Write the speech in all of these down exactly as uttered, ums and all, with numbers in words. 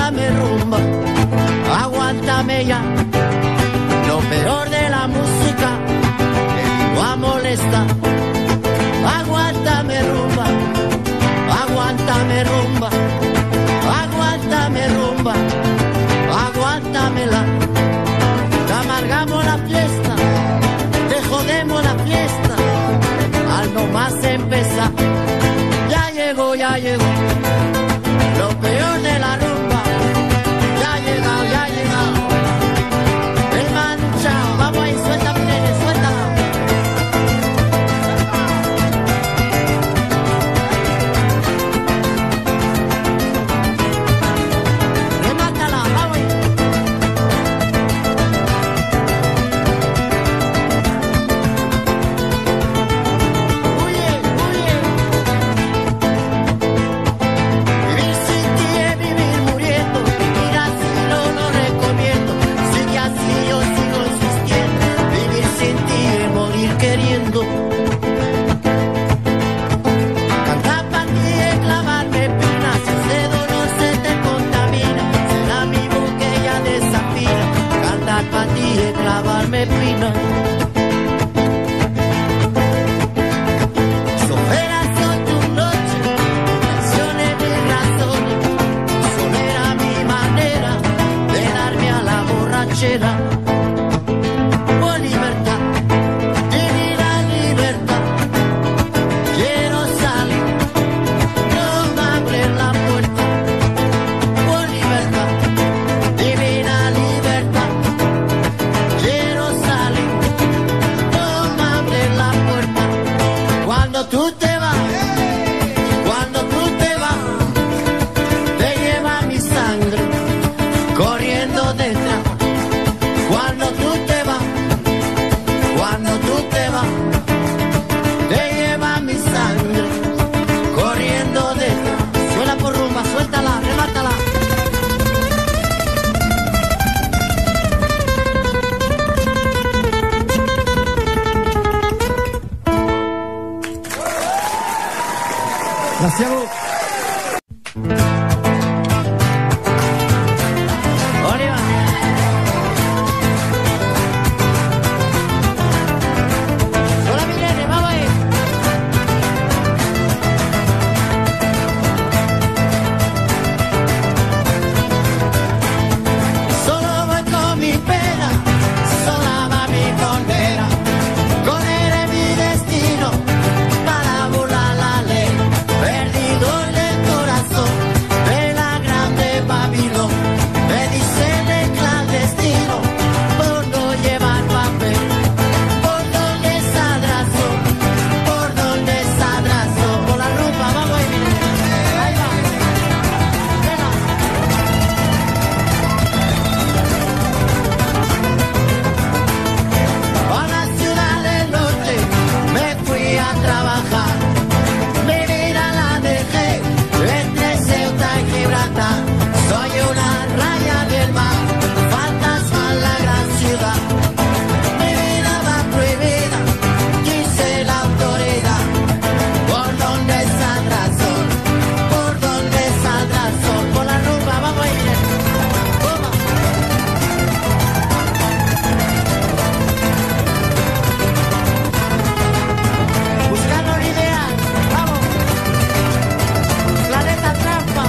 aguántame rumba, aguántame ya. Lo peor de la música que vino a molestar. Aguántame rumba, aguántame rumba, aguántame rumba, aguántamela. Te amargamos la fiesta, te jodemos la fiesta, al nomás empezar. Ya llegó, ya llegó, lo peor de la rumba, ya ha llegado, ya ha llegado. El manchao, vamos ahí, suelta, nene, suelta. Remátala, vamos ahí. Huye, huye. Vivir sin ti es vivir muriendo, vivir así no lo recomiendo. Sigue así, yo sigo insistiendo. Vivir sin ti es morir queriendo. Cantar pa' ti es clavarme espinas, si ese dolor se te contamina, será mi botella desafina. Cantar pa' ti es clavarme espinas. Soferas son tus noches, canciones mis razones, solo era mi manera de darme a la borrachera. Por libertad, divina libertad, quiero salir, no me abren la puerta. Por libertad, divina libertad, quiero salir, no me abren la puerta. Cuando tú te vas, cuando tú te vas, te lleva mi sangre corriendo detrás. Cuando tú te vas, cuando tú te vas, te lleva mi sangre corriendo detrás. Suena por rumba, suéltala, remátala. Gracias. Oliva. Hola, mi nene, vamos ahí. Solo voy con mi pena, sola va mi condena. Correré mi destino para burlar la ley. Perdido en el corazón de la grande Babilón. Me dicen el clandestino por no llevar papel. ¿Por dónde saldrá sol? ¿Por dónde saldrá sol? Por la rumba, vamos ahí, miren. Ahí va. Venga. A la ciudad del norte me fui a trabajar. Mi vida la dejé entre Ceuta y Gibraltar. Soy una raya del mar, fantasma en la gran ciudad. Mi vida va prohibida, quise la autoridad. ¿Por dónde saldrá sol? ¿Por dónde saldrá sol? Por la rumba, vamos a ir. Toma. Buscando un ideal, vamos. Planeta Trampa.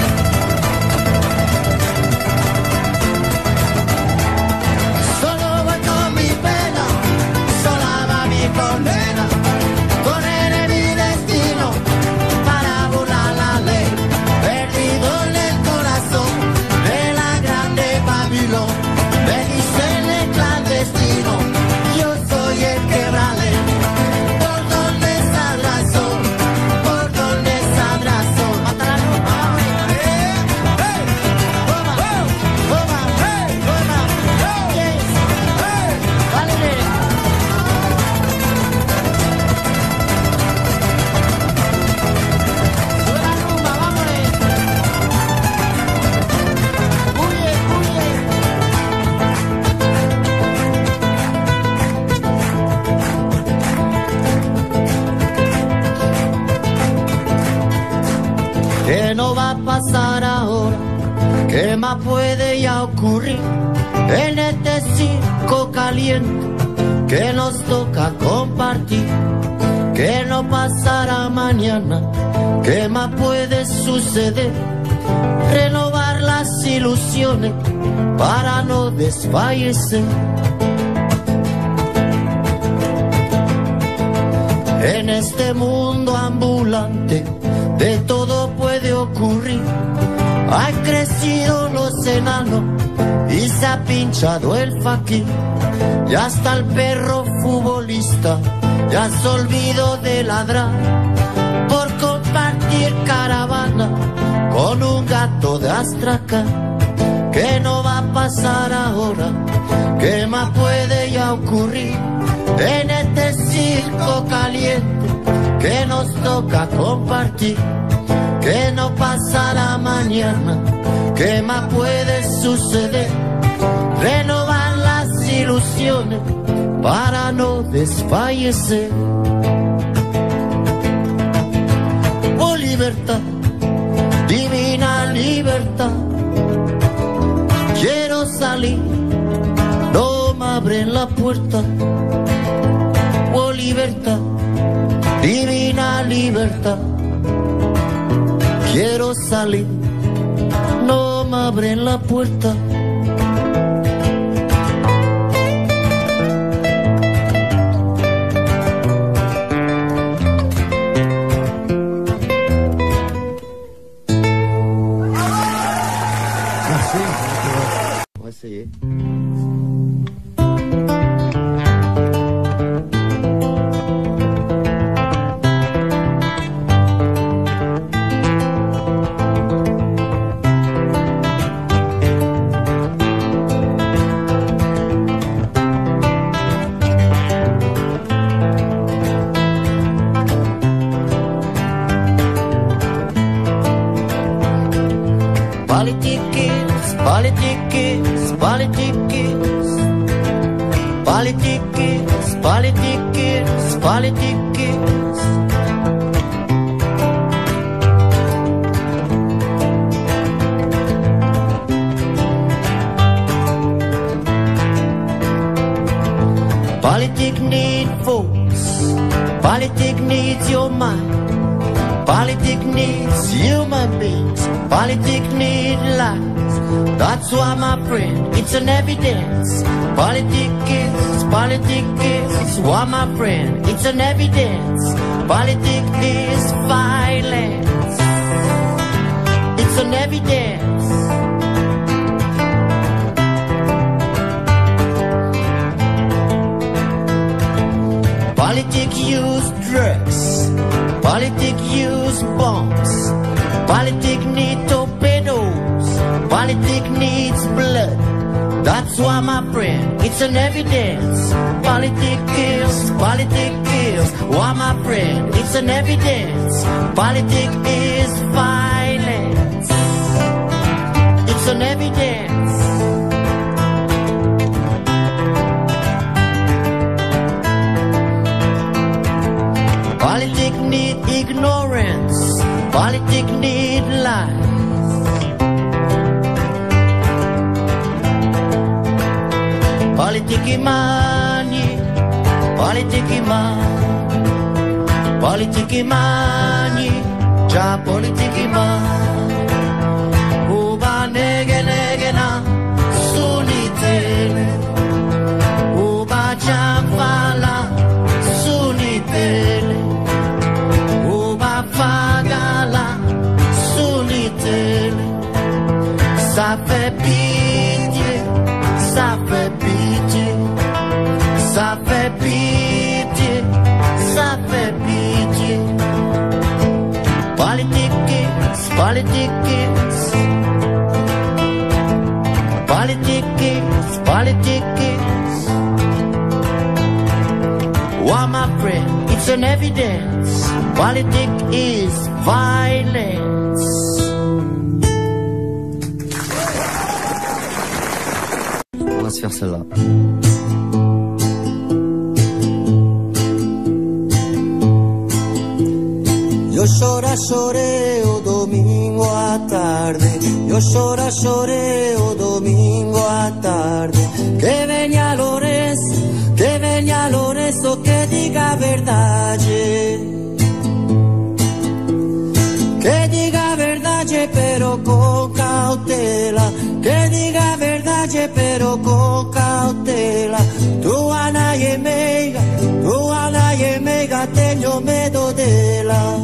Solo voy con mi pena, sola va mi condena. Correré mi destino para burlar la ley. Perdido en el corazón de la grande Babilón. Me dicen el clandestino, yo soy el quebrale. ¿Por dónde saldrá el sol? ¿Por dónde saldrá el sol? Mata la luz, vamos. Toma, toma, toma. Yes. Vale, nene. Sube la rumba, vámonos. Huye, huye. ¿Qué no va a pasar ahora? ¿Qué más puede ya ocurrir en este circo caliente que nos toca compartir? ¿Qué no pasará mañana? ¿Qué más puede suceder? Renovar las ilusiones para no desfallecer. En este mundo ambulante de todo puede ocurrir. Han crecido los enanos y se ha pinchado el faquir. Y hasta el perro futbolista ya se olvidó de ladrar por compartir caravana con un gato de Astracan. ¿Qué no va a pasar ahora? ¿Qué más puede ya ocurrir en este circo caliente que nos toca compartir? ¿Qué no pasará mañana? ¿Qué más puede suceder? Renovar las ilusiones para no desfallecer. Oh libertad, divina libertad, quiero salir, no me abren la puerta. Oh libertad, divina libertad, quiero salir, no me abren la puerta. On va essayer. Politics, politics, politics, politics, politics, politics. Politics need votes, politics needs your mind. Politics needs human beings, politics need lives. That's why, my friend, it's an evidence. Politics is, politics is, why, my friend, it's an evidence. Politics is violence. It's an evidence. Politics use drugs. Politics use bombs. Politics need torpedoes. Politics needs blood. That's why, my friend, it's an evidence. Politics kills, politics kills. Why, my friend, it's an evidence. Politics is violence. It's an evidence. Politics need ignorance. Politics need lies. Politics money. Politics money. Politics money. Ja politics money. Uba nege nege na sunitele. Uba jamfala sunitele. Ça fait pitié, ça fait pitié, ça fait pitié, ça fait pitié. Politics, politics, politics, politics. Why, my friend, it's an evidence. Politics is violence. On va se faire celle-là. Yo llora, lloré o domingo a tarde. Yo Io chora, choreo domingo a tarde. Que venga Lorenzo, que venga Lorenzo, que diga verdade. Que diga verdade, pero con cautela. Que diga verdade, pero con cautela. Tu Ana e meiga, tu Ana e meiga, tenho medo dela.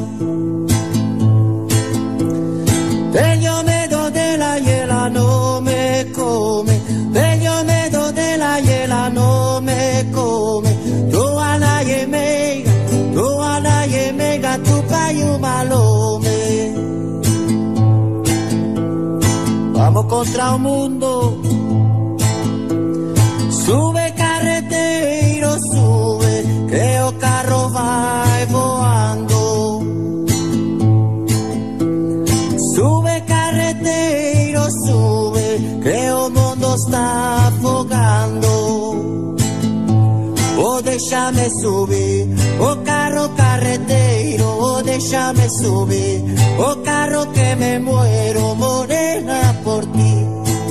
Tengo medo dela y ella no me come. Tengo medo dela y ella no me come. Tu Ana y meiga, tu Ana y meiga, tu paio malome. Vamos contra o mundo. Sube carreteiro, sube, que o carro vai voando. Sube carreteiro, sube, que o mundo está afogando. Oh, deixa-me subir, o carro carreteiro, oh, deixa-me subir, o carro que me muero, morena por ti.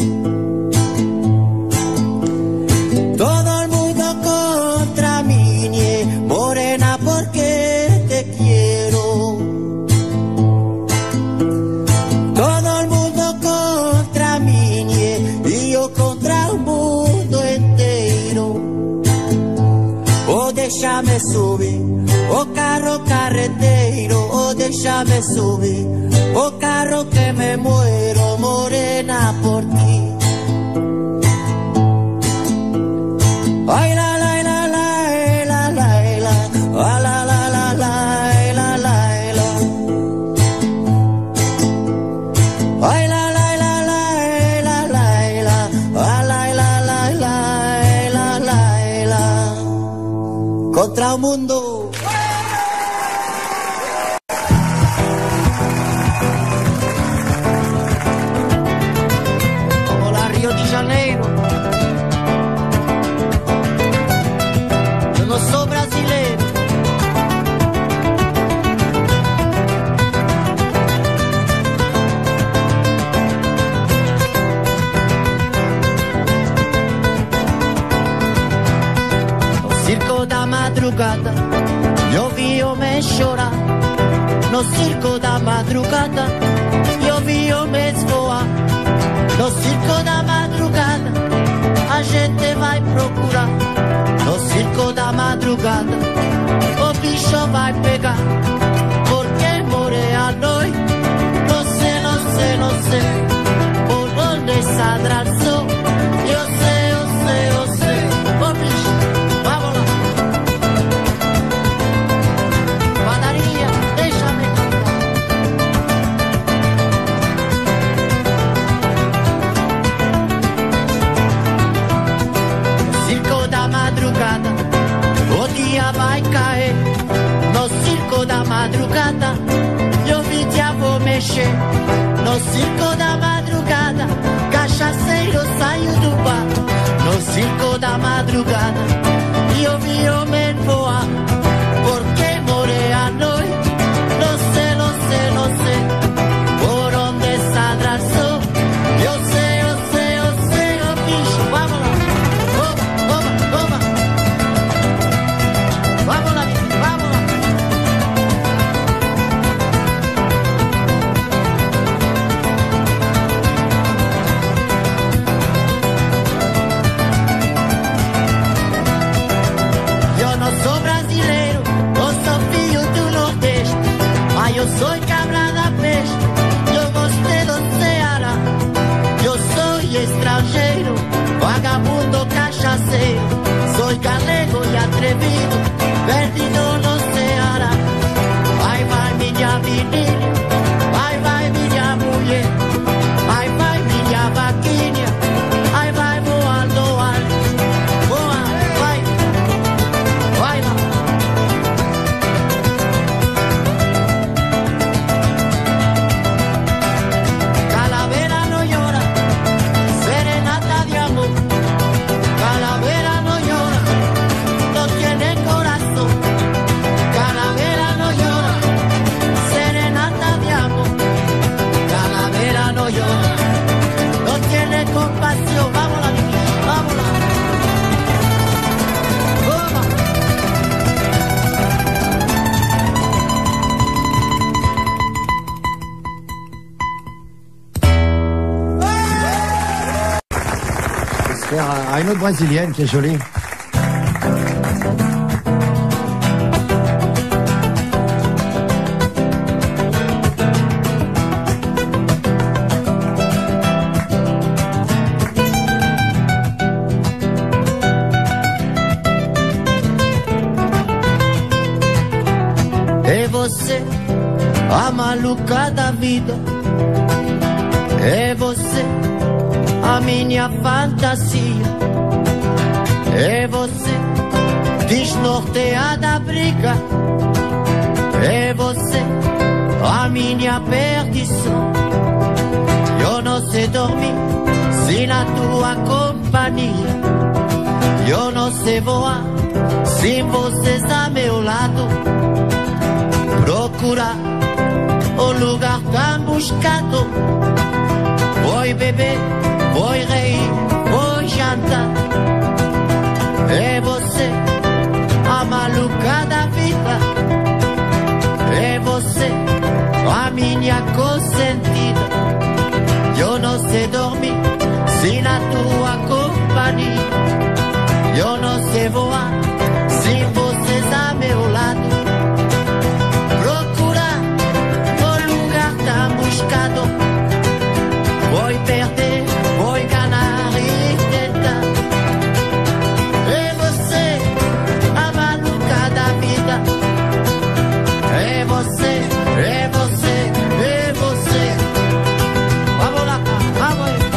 Todo el mundo contra mí, morena, porque te quiero. Todo el mundo contra mí y yo contra el mundo entero. Oh, déjame subir, oh carro carreteiro, oh déjame subir, oh carro que me muero, morena por ti. Ay, la la la la la la la la la la la la la la. Ay, la la la la la la la la la la la la la. Contra o mundo. Como la Río de Janeiro. Yo no soy brasileiro. Circo da madrugada, eu vi homem chorar. No circo da madrugada, eu vi homens voar. No circo da madrugada, a gente vai procurar. No circo da madrugada, o bicho vai pegar. Porque morrer à noite, não sei, não sei, não sei. Por onde saldrá o sol, eu sei, eu sei, eu sei. O bicho, vamos lá. Padaria, deixa-me cantar. No circo da madrugada, o dia vai cair. No circo da madrugada, eu vi diabo mexer. No circo da madrugada, cachaceiro saiu do bar. No circo da madrugada, eu vi homem voar. Porque morrer à noite, não sei, não sei, não sei. Por onde saldrá o sol, eu sei, eu sei, eu sei, o bicho, vamos lá. Vamos, vamos, vamos. Vamos lá, vamos lá. Eu não sou brasileiro, eu sou filho do Nordeste. Mas eu sou cabra da peste, eu gostei do Ceará. Eu sou estrangeiro, vagabundo cachaceiro. Sou galego e atrevido, perdido no Ceará. Vai, vai minha menina, vai, vai minha mulher. Vai, vai minha vaquinha, vai, vai voando alto. Voa, vai, vai lá. Calavera no llora, serenata de amor. Calavera no llora, no tiene corazón. Calavera no llora, serenata de amor. Calavera no llora. faire une autre brésilienne qui est jolie. E você, a maluca da vida. É você, a minha fantasia. É você, desnorteada da briga. É você, a minha perdição. Eu não sei dormir sem a tua companhia. Eu não sei voar sem vocês a meu lado. Procurar o lugar tão buscado. Vou beber, vou rir, vou jantar. É você, a maluca da vida. É você, a minha consentida. Eu não sei dormir sem a tua companhia. Eu não sei voar sem vocês a meu lado. Voy perder, voy ganar e tentar. É você, a maluca da vida. É você, é você, é você. Vamos lá, vamos aí.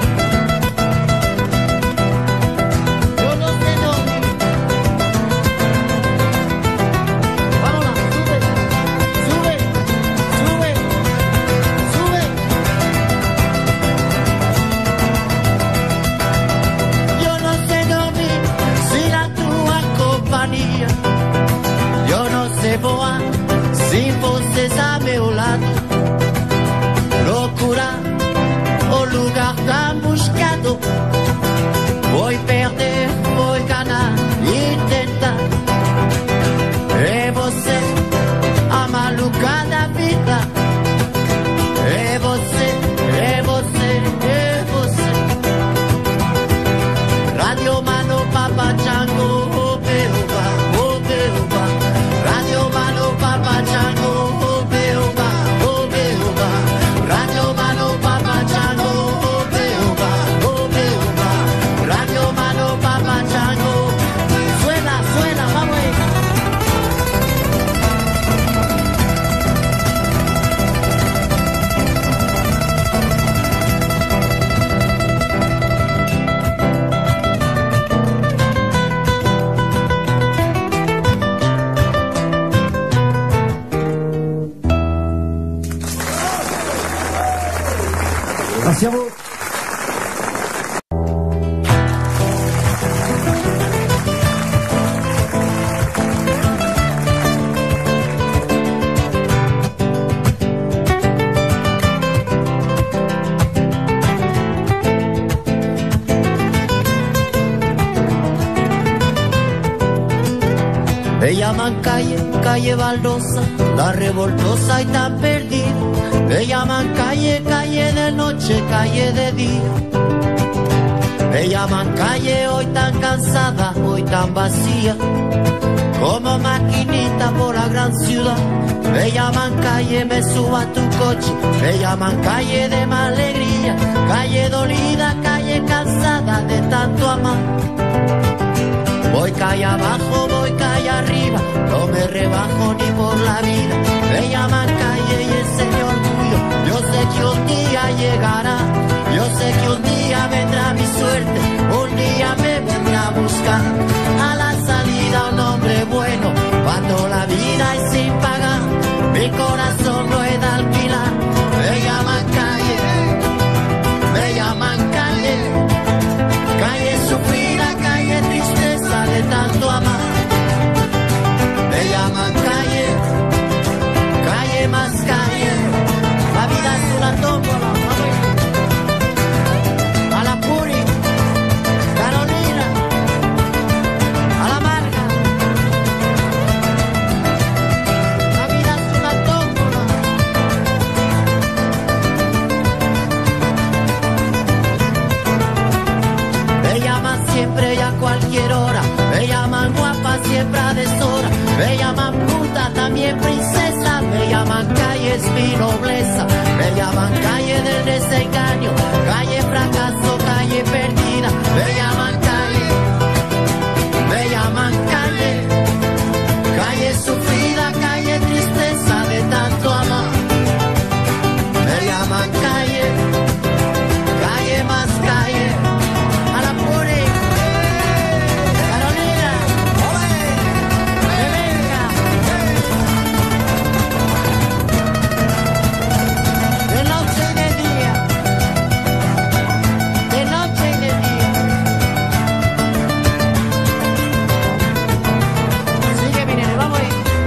Eu não sei dormir. Vamos lá, sube, sube, sube. Eu não sei voar sem vocês a meu lado. Procurar o lugar tão buscado. Vou perder, vou ganhar e tentar. É você, a maluca da vida. É você, é você, é você. Radio Mano Papa Django. Radio Mano Papa Django, oh Beoba, oh Beoba. Radio Mano Papa Django, oh Beoba, oh Beoba. Radio Mano Papa Django. Suena, suena, vamos ahí. Merci à vous. Me llaman calle, calle baldosa, la revoltosa y tan perdida. Me llaman calle, calle de noche, calle de día. Me llaman calle hoy tan cansada, hoy tan vacía, como maquinita por la gran ciudad. Me llaman calle, me subo a tu coche. Me llaman calle de más alegría, calle dolida, calle cansada de tanto amar. Voy calle abajo, voy calle arriba, no me rebajo ni por la vida. Me llaman calle y ese orgullo, yo sé que un día llegará. Yo sé que un día vendrá mi suerte, un día me vendrá a buscar. A la salida un hombre bueno, cuando la vida es sin pagar. Mi corazón no he de alquilar. Me llaman calle, me llaman calle, calle sufrida, calle tristeza de tanto amar. Me llaman calle, calle más calle. La vida es una tómbola, llaman calle del desengaño, calle fracaso, calle perdida. Me llaman calle, me llaman calle, calle sufrida, calle tristeza de tanto amor. Me llaman calle, calle más calle. A la pure, Carolina, que venga. De noche y de día, de noche y de día. Sigue mi nene, vamos ahí.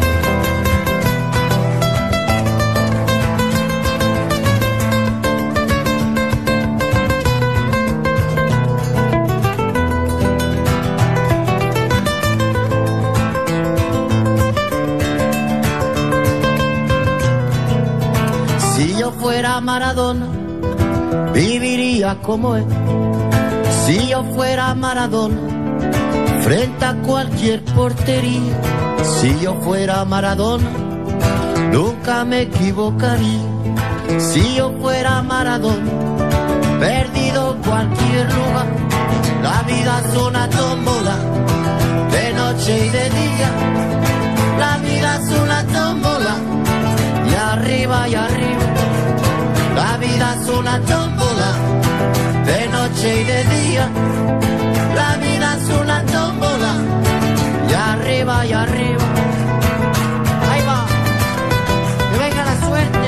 Si yo fuera Maradona, viviría como él. Si yo fuera Maradona, frente a cualquier portería. Si yo fuera Maradona, nunca me equivocaría. Si yo fuera Maradona, perdido cualquier lugar. La vida es una tómbola, de noche y de día. La vida es una tómbola, y arriba y arriba. La vida es una tómbola, de noche y de día. La vida es una tómbola, y arriba y arriba. Ahí va, que venga la suerte.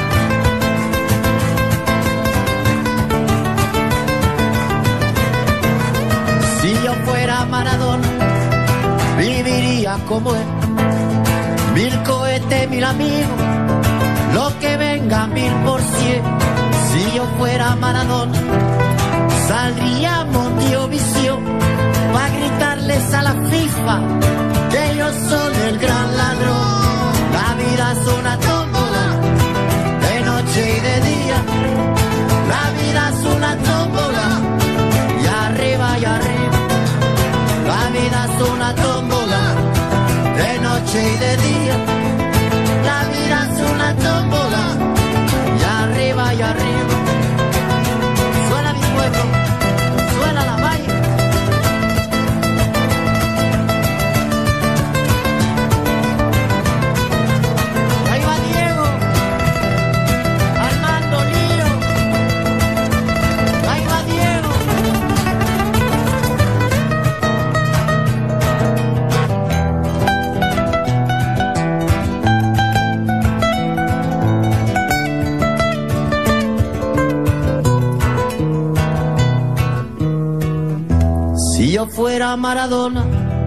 Si yo fuera Maradona, viviría como él. Mil cohetes, mil amigos, lo que venga mil por cien. Si yo fuera Maradona, saldría a Mondiovisión para gritarles a la FIFA que ellos son el gran ladrón. La vida es una tómbola, de noche y de día. La vida es una tómbola, y arriba y arriba. La vida es una tómbola, de noche y de día. La vida es una tómbola, y arriba y arriba. Suena mi pueblo, suena la valle. Ahí va Diego, Armando Lío. Ahí va Diego. Si yo fuera Maradona,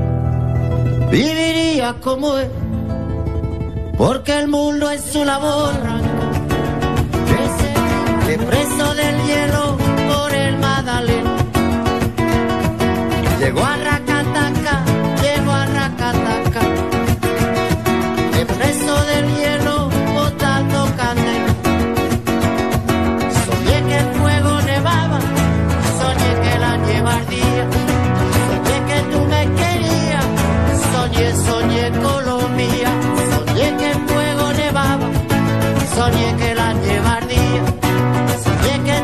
viviría como él, porque el mundo es una bola que preso del hielo por el Magdalena. Llegó a Racataca, llegó a Racataca, que preso del hielo botando candela. Soñé que el fuego nevaba, soñé que la nieve ardía. Soñé que tú me querías, soñé, soñé Colombia. Soñé que el fuego nevaba, soñé que la nieve ardía. Soñé que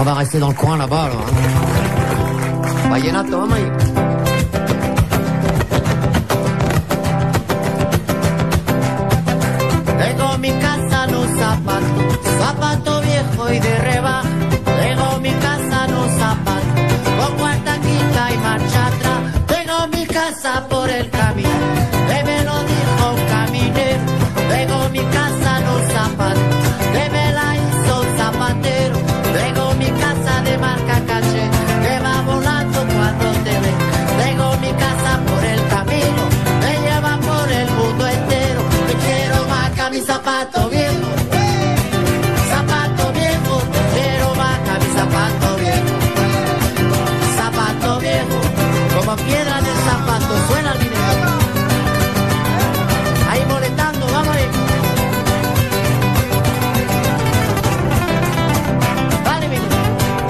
On va rester dans le coin là-bas, là. Hein. Vallenato, vamos ahí. Tengo mi casa los zapatos, zapato viejo y de rebaja. Tengo mi casa los zapatos, con cuarta, quinta y marcha atrás. Tengo mi casa por el camino, que me lo dijo un caminero. Tengo mi casa los zapatos, que me la hizo un zapatero. Tengo mi casa de marca caché, que va volando cuando te ve. Tengo mi casa por el camino, me lleva por el mundo entero. Te quiero más que a mi zapato viejo, zapato viejo. Te quiero más que a mi zapato viejo, zapato viejo. Como piedra en el zapato suena el dinero. Ahí molestando, vamos ahí. Vale, mi niño.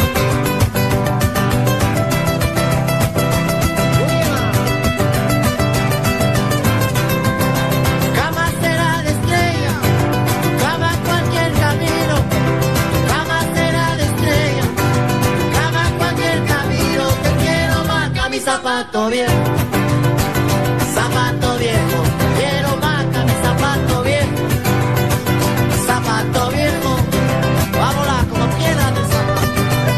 Cama será de estrella, cama cualquier camino. Cama será de estrella, cama cualquier camino. Te quiero más que a mi zapato viejo, zapato viejo. Quiero más que a mi zapato viejo, zapato viejo. Vámonos como piedra del zapato.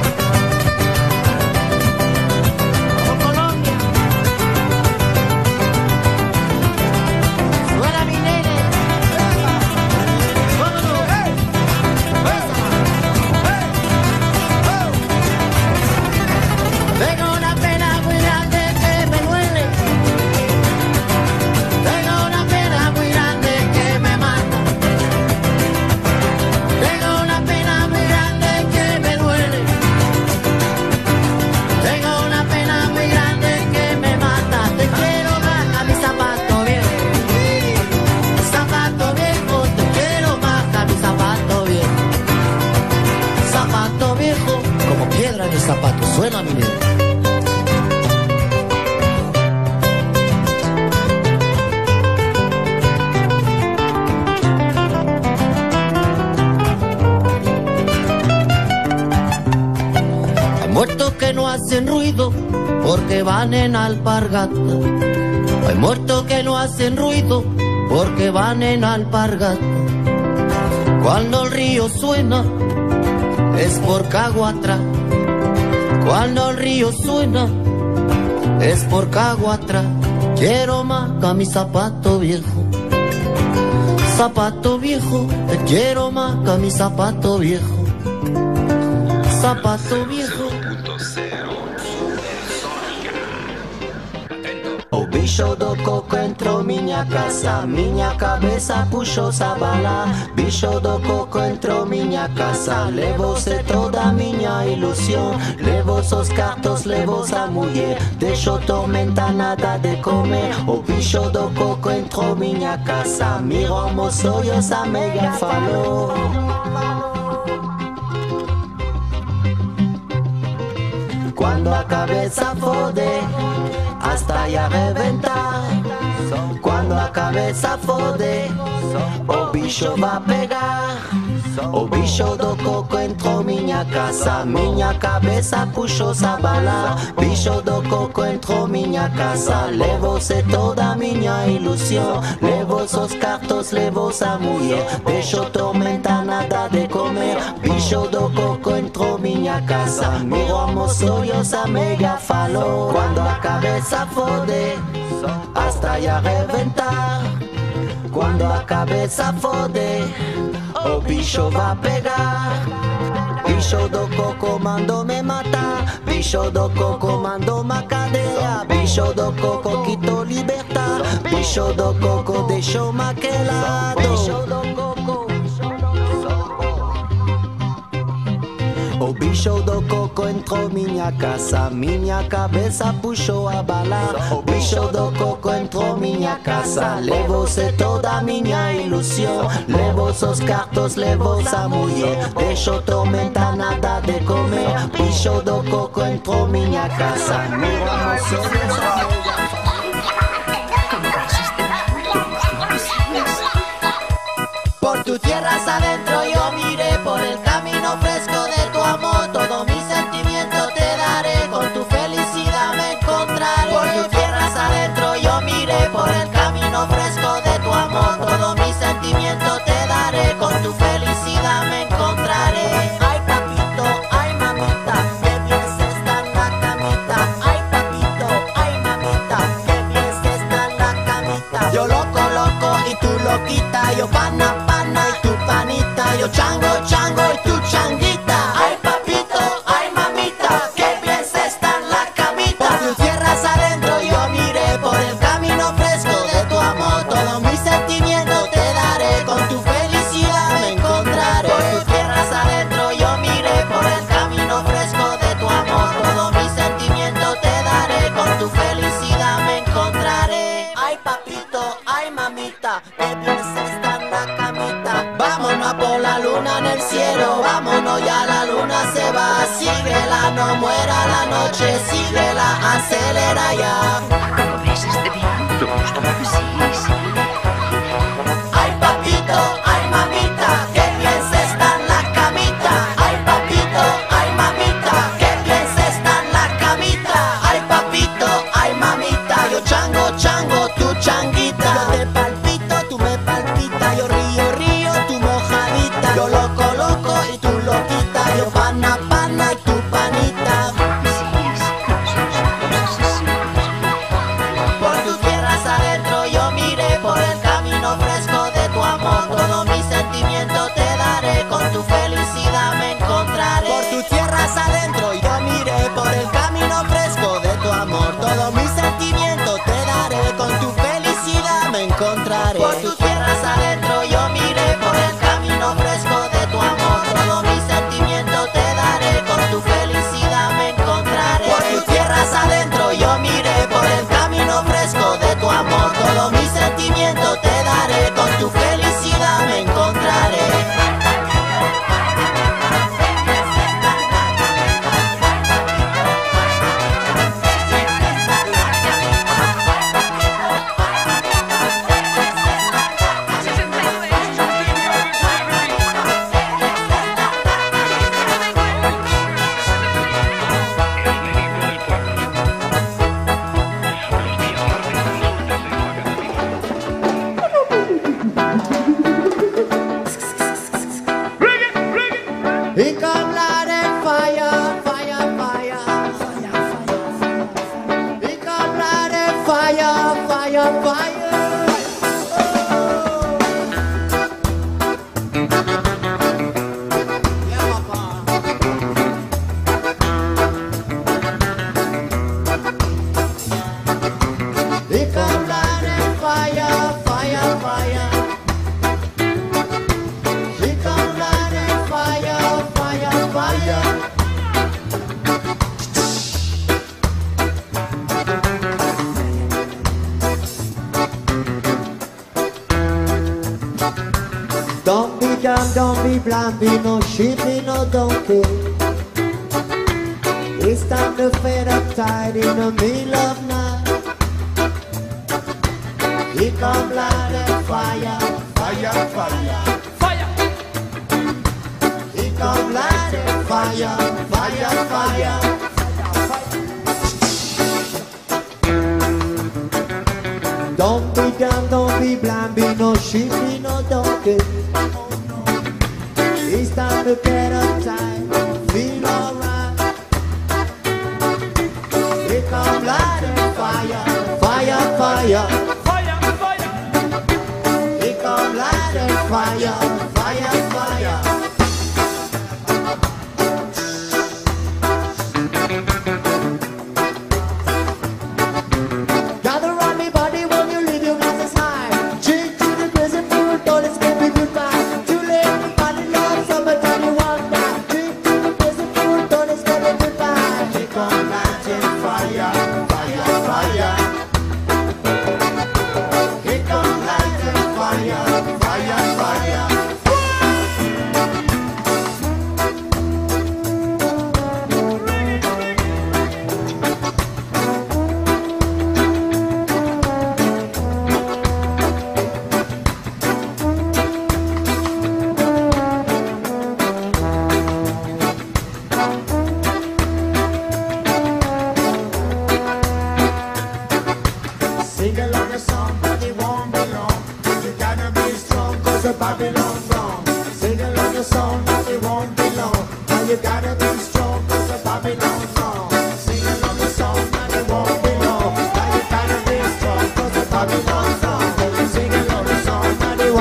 Como Colombia. Suena mi nene. Vámonos. Tengo una pena muy grande que me duele. Tengo una pena muy grande que me mata. Tengo una pena muy grande que me duele. Tengo una pena muy grande que me mata. Te quiero más a mi zapato viejo, zapato viejo. Te quiero más a mi zapato viejo, zapato viejo. Como piedra en el zapato, suena mi niño. Hay muertos que no hacen ruido porque van en alpargata. Hay muertos que no hacen ruido porque van en alpargata. Cuando el río suena es porque agua atrás. Cuando el río suena es porque agua atrás. Quiero más que a mi zapato viejo, zapato viejo. Te quiero más que a mi zapato viejo, zapato viejo. O bicho do coco entrou minha casa, minha cabeça puxou essa bala. Bicho do coco entrou minha casa, levou-se toda minha ilusão. Levou-se os cartos, levou-se a mulher, deixou tormentar nada de comer. O bicho do coco entrou minha casa, mirou meus olhos, a mega falou. Cuando a cabeza fode, hasta ya reventar. Cuando a cabeza fode, o bicho va a pegar. O bicho do coco entrou minha casa, minha cabeça puxou essa bala. Bicho do coco entrou minha casa, levou-se toda minha ilusão. Levou-se os cartos, levou-se a mulher, deixou tormentar nada de comer. Bicho do coco entrou minha casa, mirou meus olhos, a mega falou. Quando a cabeça fode, hasta ya reventar. Quando a cabeça fode, o bicho va pegar. Bicho do coco mandou me matar. Bicho do coco mandou uma cadeia. Bicho do coco quitou libertar. Bicho do coco deixou maquelado. Bicho do coco. O bicho do coco entrou minha casa, minha cabeça puxou a bala. O bicho do coco entrou minha casa, levou-se toda minha ilusão. Levou-se os cartos, levou-se a mulher, deixou tormentar nada de comer. Bicho do coco entrou minha casa, miramos olhos a por tu tierras adentro yo miré por el camino fresco de tu amor, todo mi loquita, yo pana, pana y tu panita, yo chango, chango y tu changuita. Ay papito, ay mamita, qué bien se está en la camita. Por tus tierras adentro yo miré, por el camino fresco de tu amor, todo mi sentimiento te daré, con tu felicidad me encontraré. Por tus tierras adentro yo miré, por el camino fresco de tu amor, todo mi sentimiento te daré, con tu felicidad me encontraré. Ay papito, ay mamita, qué bien se está en la camita. Vámonos a por la luna en el cielo, vámonos ya la luna se va. Síguela, no muera la noche, síguela, acelera ya. ¿Cómo ves este bien? ¿Te gusta? Sí, sí. Ay papito, ay mamita, qué bien se está en la camita. Ay papito, ay mamita, qué bien se está en la camita. Ay papito, ay mamita, yo chango, chango, tu changuita. Yo te palpito, tú me palpitas, yo río, río, tu mojadita. Yo loco, loco y tú loquita, yo pana, pana y tu panita. Por tus tierras adentro yo miré, por el camino fresco de tu amor, todo mi sentimiento te daré, con tu felicidad me encontraré. Por tus tierras adentro yo miré, por el camino fresco de tu amor, todo mi sentimiento te daré, con tu felicidad me encontraré. Por tus tierras adentro yo miré, por el camino fresco de tu amor, todo mi sentimiento te daré, con tu felicidad me encontraré. Por tus tierras adentro yo miré, por el camino fresco de tu amor, todo mi sentimiento te daré, con tu felicidad me encontraré. Y come light and fire, fire, fire, fire, fire. Y come light and fire, fire, fire. Yeah, papa. Y come light and fire, fire, fire. Y come light and fire, fire, fire. Don't be dumb, don't be blind, be no sheep, be no donkey. It's time to fade up tight in the middle of night. Here come light and fire, fire, fire. Here come light and fire, fire, fire. Don't be dumb, don't be blind, be no sheep, be no donkey. It's time to get uptight, feel alright. Here come light and fire, fire, fire. Here come light and fire, fire, fire. Gather around me, body, when you leave your glasses high. Drink to the present food, don't let's go be goodbye. Too late, body love, summertime you want that. Drink to the present food, don't let's go be goodbye. Here come light and fire, fire, fire. Here come light and fire, fire, fire. Sing along a song, but it won't be long. You gotta be strong, cause the Babylon's gone. Sing along a song, but it won't be long. Now you gotta be strong, cause the Babylon's gone. Sing along a song, but it won't be long. Now you gotta be strong, cause the Babylon's gone. Sing along a song, but it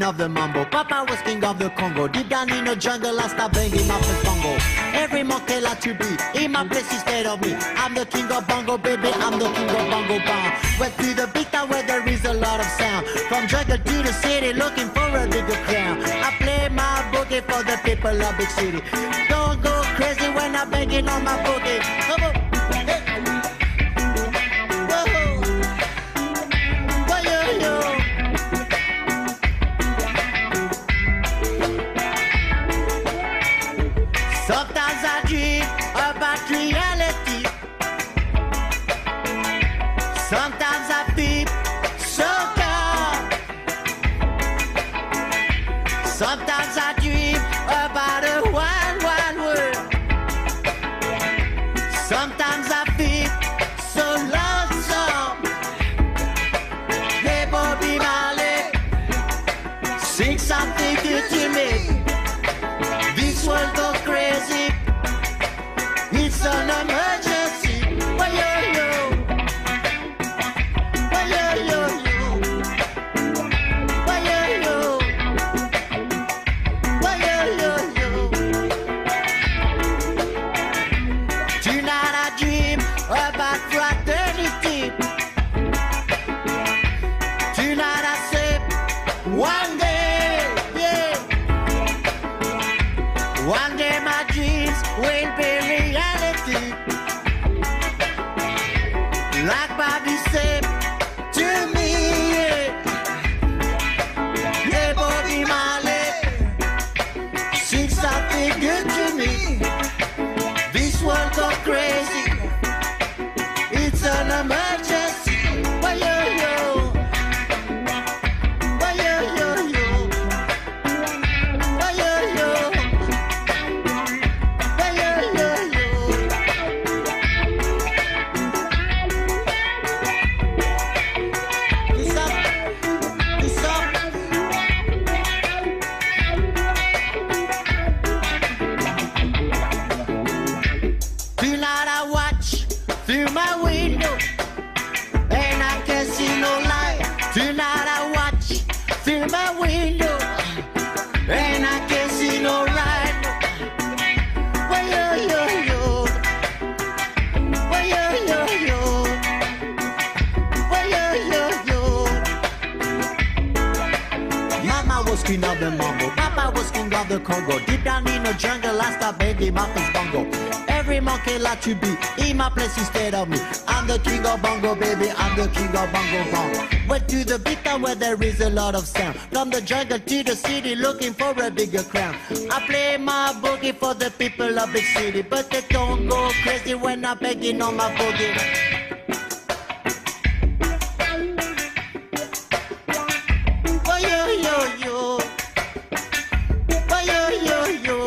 of the mambo. Papa was king of the Congo. Deep down in the jungle, I start banging my first bongo. Every monkey like to be in my place instead of me. I'm the king of bongo, baby. I'm the king of bongo bound. Went to the big town where there is a lot of sound. From jungle to the city, looking for a bigger crown. I play my boogie for the people of big city. Don't go crazy when I'm banging on my boogie. Come on. Hey. Whoa. Whoa, yo, yo. Sometimes I dream about reality. Sometimes I feel so calm. Sometimes I dream about a wild, wild world. Sometimes I feel so lonesome. Hey, Bobby Marley, sing something good to me. This world go crazy. It's an emergency. Why yo yo? Why yo yo yo? Why yo yo? Why yo yo yo? Tonight I dream about fraternity. Tonight I say one day, yeah. One day my dreams will be reality. Like Bobby said to me, yeah. Yeah, Bobby Marley, sing something good to me. This world go crazy. It's an emergency. Why yo yo? Why yo yo yo? Why yo yo? Why yo yo yo? It's up, it's up. Tonight I watch through my window and I can see no light. Tonight I watch through my window and I can see no light. Why yo yo yo? Why yo yo yo? Why yo yo yo? Mama was queen of the mambo. Papa was king of the Congo. Deep down in the jungle, I start banging my first bongo. Every monkey like to be in my place instead of me. I'm the king of bongo, baby. I'm the king of bongo bongo. Went to the big town where there is a lot of sound. From the jungle to the city, looking for a bigger crown. I play my boogie for the people of big city, but they don't go crazy when I'm begging on my boogie. Why yo yo yo? Why yo yo yo?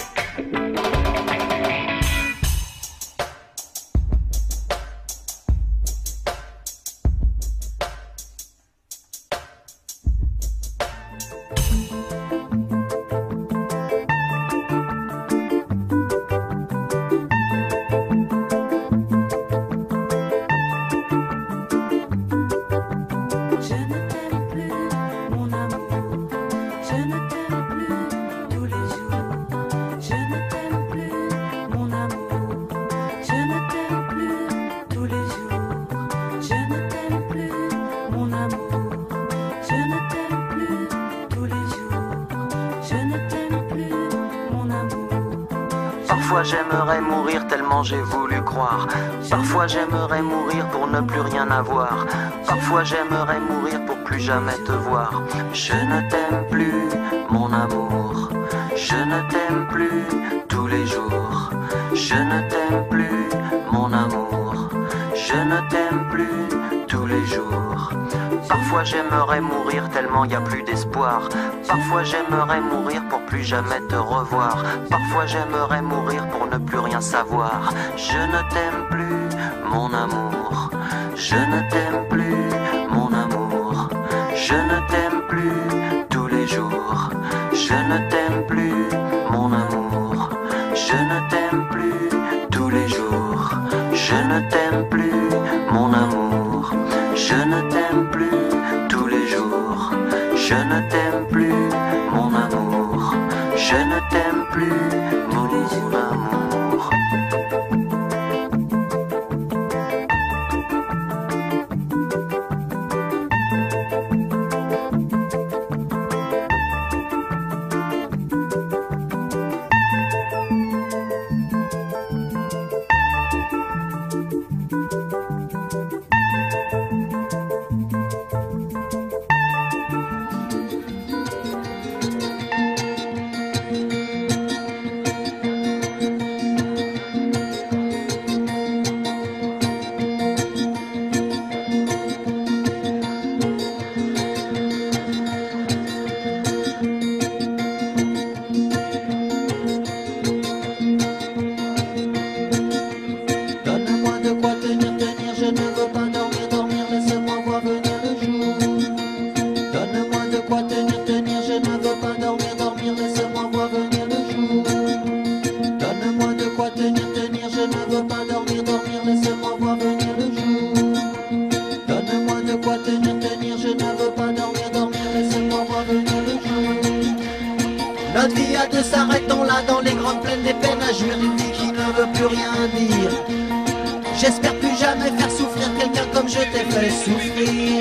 Je ne t'aime plus, mon amour. Je ne t'aime plus tous les jours. Je ne t'aime plus, mon amour. Je ne t'aime plus tous les jours. Je ne t'aime plus, mon amour. Je ne t'aime plus tous les jours. Je ne t'aime plus, mon amour. Parfois j'aimerais mourir tellement j'ai voulu croire. Parfois j'aimerais mourir pour ne plus rien avoir. Parfois j'aimerais mourir pour plus jamais te voir. Je ne t'aime plus, mon amour. Je ne t'aime plus tous les jours. Je ne t'aime plus, mon amour. Je ne t'aime plus tous les jours. Parfois j'aimerais mourir tellement y a plus d'espoir. Parfois j'aimerais mourir pour plus jamais te revoir. Parfois j'aimerais mourir pour ne plus rien savoir. Je ne t'aime plus, mon amour. Je ne t'aime plus, mon amour. Je ne t'aime plus tous les jours. Je ne t'aime plus, mon amour. Je ne t'aime plus tous les jours. Je ne t'aime plus, mon amour. Je ne t'aime plus tous les jours. Je ne t'aime plus. Je ne t'aime plus, mon amour. Notre vie à deux s'arrêtons là dans les grandes plaines des peines à jouir d'une vie qui ne veut plus rien dire. J'espère plus jamais faire souffrir quelqu'un comme je t'ai fait souffrir.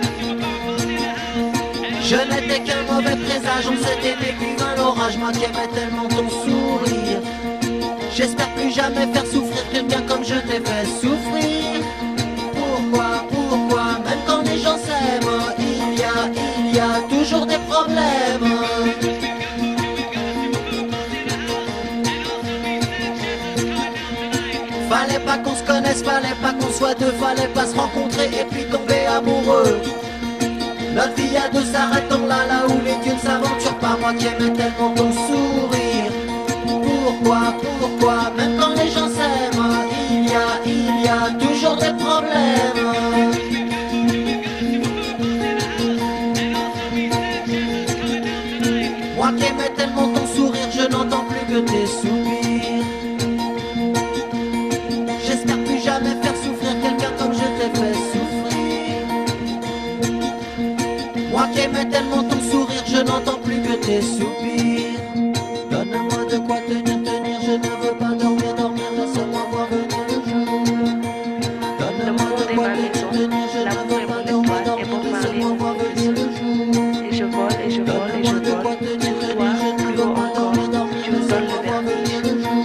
Je n'étais qu'un mauvais présage, on s'est aimé puis vint l'orage, moi qui aimais tellement ton sourire. J'espère plus jamais faire souffrir quelqu'un comme je t'ai fait souffrir. Pourquoi, pourquoi, même quand les gens s'aiment, il y a, il y a toujours des problèmes. Fallait pas qu'on se connaisse, fallait pas qu'on soit deux, fallait pas se rencontrer et puis tomber amoureux. Notre vie à deux s'arrêtons là, là où les dieux ne s'aventurent pas, moi qui aimais tellement ton sourire. Pourquoi, pourquoi, même quand les gens s'aiment, il y a, il y a toujours des problèmes. Moi qui aimais tellement ton sourire, je n'entends plus que tes soupirs. J'espère plus jamais faire souffrir quelqu'un comme je t'ai fait souffrir. Moi qui aimais tellement ton sourire, je n'entends plus que tes soupirs. Donne-moi de quoi tenir, tenir, je ne veux pas dormir, dormir, laisse-moi voir venir le jour. Donne-moi de quoi tenir, tenir, je ne veux pas dormir, dormir, laisse-moi voir venir le jour. Et je vole, et je vole, et je vole sur toi, plus haut encore, tu me donnes le vertige.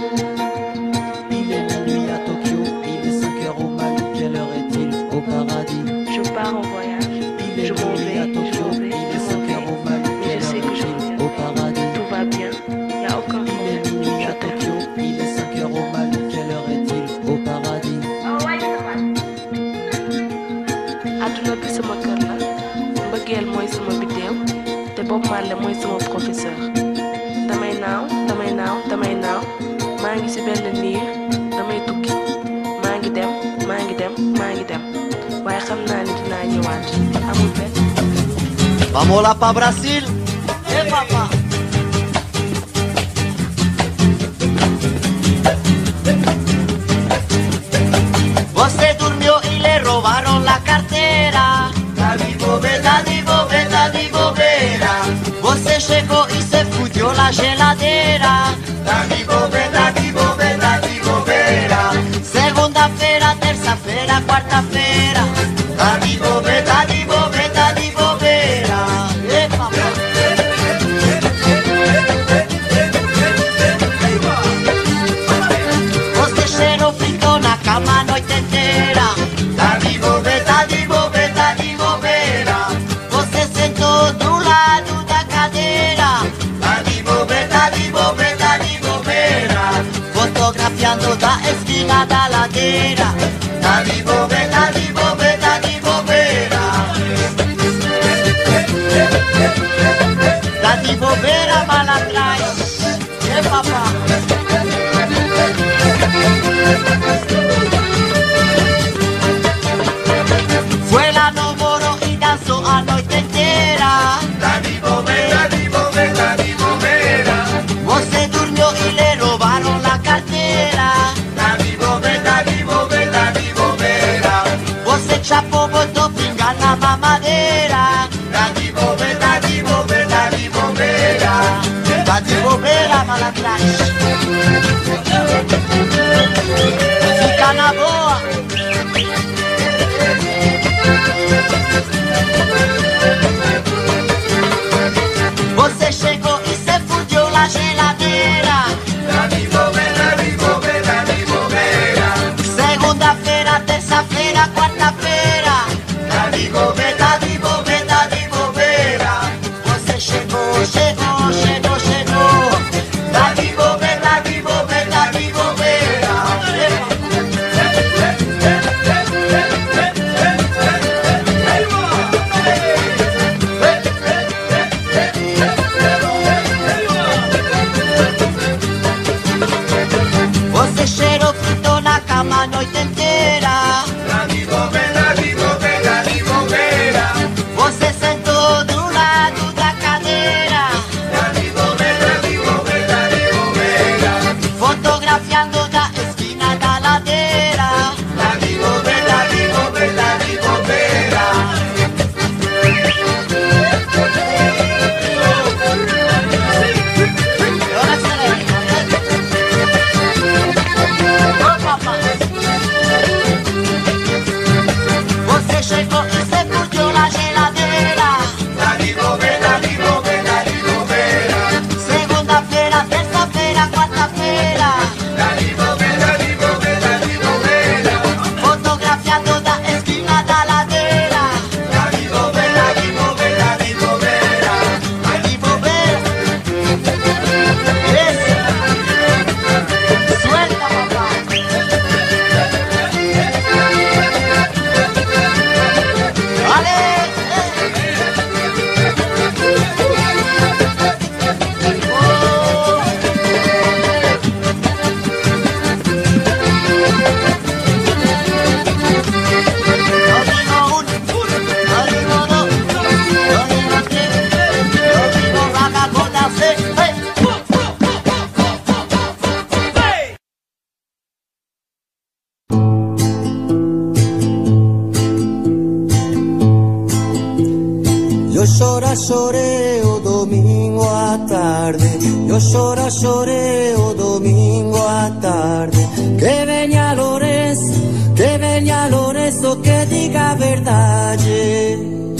Il est minuit à Tokyo, il est cinq heures au Mali, quelle heure est-il au paradis? Je pars en voyage, Il est je m'en minuit à vais, je Tokyo, m'en vais, il est je m'en cinq heures au vais. Mali, Mais quelle je sais heure que je est-il au paradis? Tout va bien, y a aucun Il est problème, minuit je à t'aime. Tokyo, il est cinq heures au Mali, quelle heure est-il au paradis? Adduna bi sama kër la mbëggeel mooy sama biddéew te Bob Marley mooy sama professeur. Damay naaw damay naaw damay naaw maa ngi ci benn niir damay tukki maa ngi dem maa ngi dem maa ngi dem waaye xam naa ni dinaa ñëwaat amul benn. Vamos lá pra Brasil! Eh, papá! Você durmió y le robaron la cartera. Dadi bobera, di bobera, di bobera. Você llegó y se fudió la geladera. Dadi bobera, di bobera, di bobera. Segunda-feira, terça-feira, quarta-feira. Dadi bobera, di bobera, di bobera. Eh, papá. Você cheirou frito na cama a noite inteira. Dadi bobera, di bobera, di bobera. Você sentou do lado da cadeira. Dadi bobera, di bobera, di bobera. Fotografiando da esquina da ladeira. Dadi bobera, di bobera, di bobera. Dadi bobera mal atrás. Eh, papá. Fue la no moro y danzó a noite entera. Dadi bobera, di bobera, di bobera. Você durmió y le robaron la cartera. Dadi bobera, di bobera, di bobera. Você chapó, botó pinga na mamadeira. Dadi bobera, di bobera, di bobera. Dadi bobera. la malandragem. Fica na boa. Você chegou e cê fudiu na geladeira. La bibobera, bibobera, bibobera. Segunda-feira, terça-feira, quarta-feira. La bibobera, bibobera, bibobera. Você chegou, chegou, chegou, chegou. La bibobera, bibobera, bibobera. Você cheirou, fritou na cama a noite inteira. La bibobera, bibobera, bibobera. Você sentou do lado da cadeira, La bibobera, bibobera, bibobera. fotografiando da esquina da ladeira. La bibobera, bibobera, bibobera. Ahora se le dijo, oh, papá. Você chegou e cê fudiu na geladeira. La bibobera, bibobera, bibobera. Segunda-feira, terça-feira, quarta-feira. La bibobera, bibobera, bibobera. Fotografiando da esquina da ladeira. La bibobera, bibobera, bibobera. Ai, de bobeira. Esse. Suelta, papai. Ale. No digo uno, no digo dos, no digo tres, no digo vaca con la C. Hey. Yo chora, choreo domingo à tarde. Eu chora, choreo domingo à tarde. Que venha Lourenço, que venha Lourenço, que diga a verdade.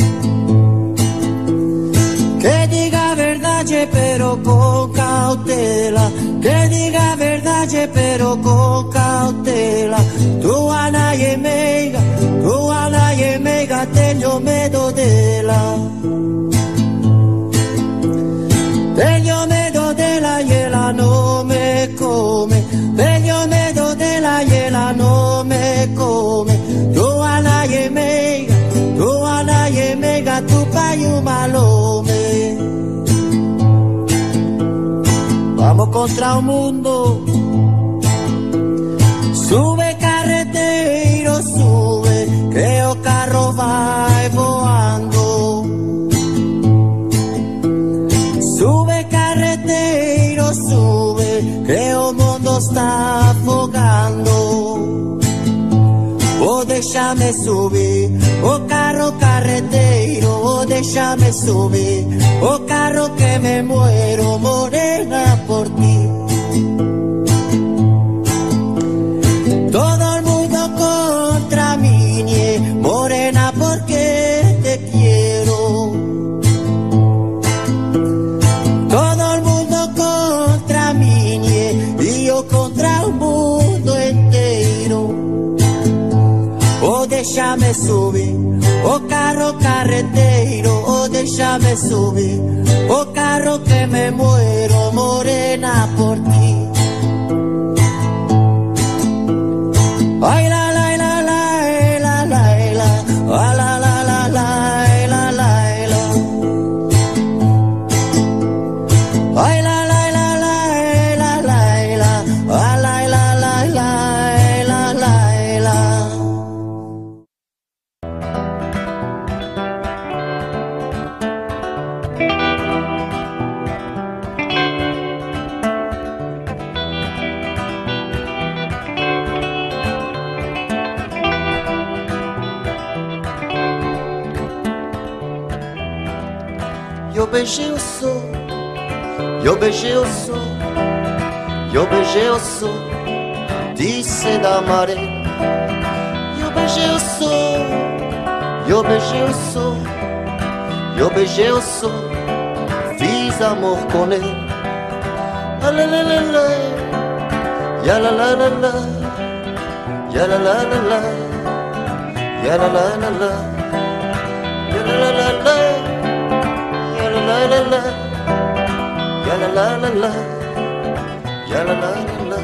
Que diga a verdade, pero com cautela. Que diga a verdade, pero com cautela. Tu Ana e meiga, tu Ana e meiga, tenho medo dela. Tenho medo dela e ela não me come. Tenho medo dela e ela não me come. Tu Ana e meiga, tu Ana e meiga, tu pai o malome. Vamos contra o mundo. Sube carreteiro, sube, que o carro vai voando. Sube carreteiro, sube, que o mundo está afogando. Oh, deixa-me subir, o carro carreteiro, oh, deixa-me subir, o carro que me muero, morena por ti. Todo el mundo contra mí, morena, porque te quiero. Todo el mundo contra mí y yo contra el mundo entero. Oh, déjame subir, oh carro carretero, oh déjame subir, oh carro que me muero, morena por ti. Ay, la la la la la la la, la la la la la la la la. Ay, la la la la la la la, la la la la la la la la. Eu beijei o sol, eu beijei o sol, Io beijei o sol, disse da mare. Io beijei o sol, io beijei o sol, io beijei o sol, fiz amor com ele. La la la la la, ya la la la la, ya la la la la, ya la la la la, ya la la la la, ya la la la la, ya la la la la, ya la la la la.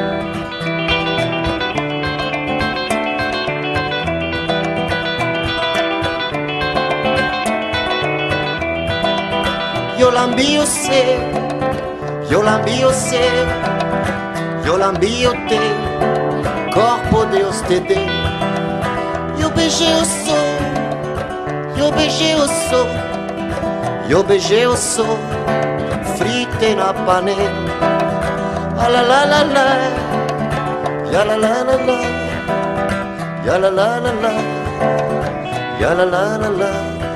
Io l'ambio se, io l'ambio se, io l'ambio te, corpo Deus te dê. Io beijei o sol, io beijei o sol, io beijei o sol, fritte na panela. Ah la la la la, ya la la la la, ya la la la la, ya la la la la.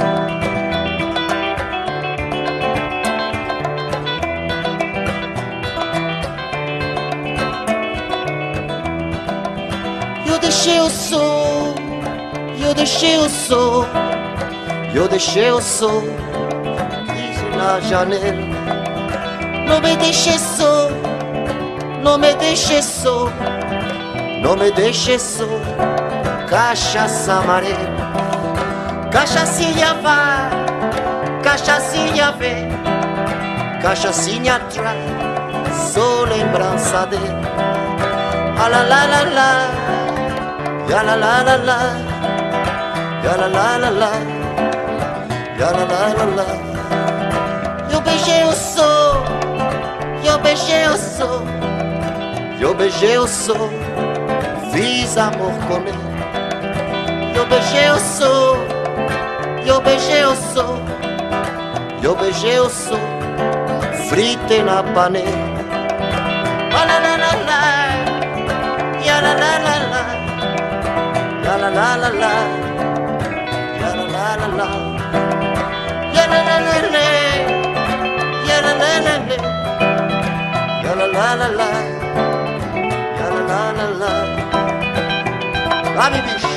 Io deixei o sol, io deixei o sol, io deixei o sol, disse na janela. Não me deixe só, não me deixe só, não me deixe só, cachaça amarela. Cachaçinha vai, cachaçinha vem, cachaçinha traz, só lembrança dele. Ah la la la la, ya la la la la, ya la la la la, ya la la la la. Eu beijei o sol, eu beijei o sol, eu beijei o sol, fiz amor com ele. Eu beijei o sol, eu beijei o sol, eu beijei o sol, frite na panela. Ah la la la la, ya la la la la, ya la la la la, ya la la la la, ya la la la la, ya la la la la, ya la la la la, ya la la la la. Vai, meu bicho.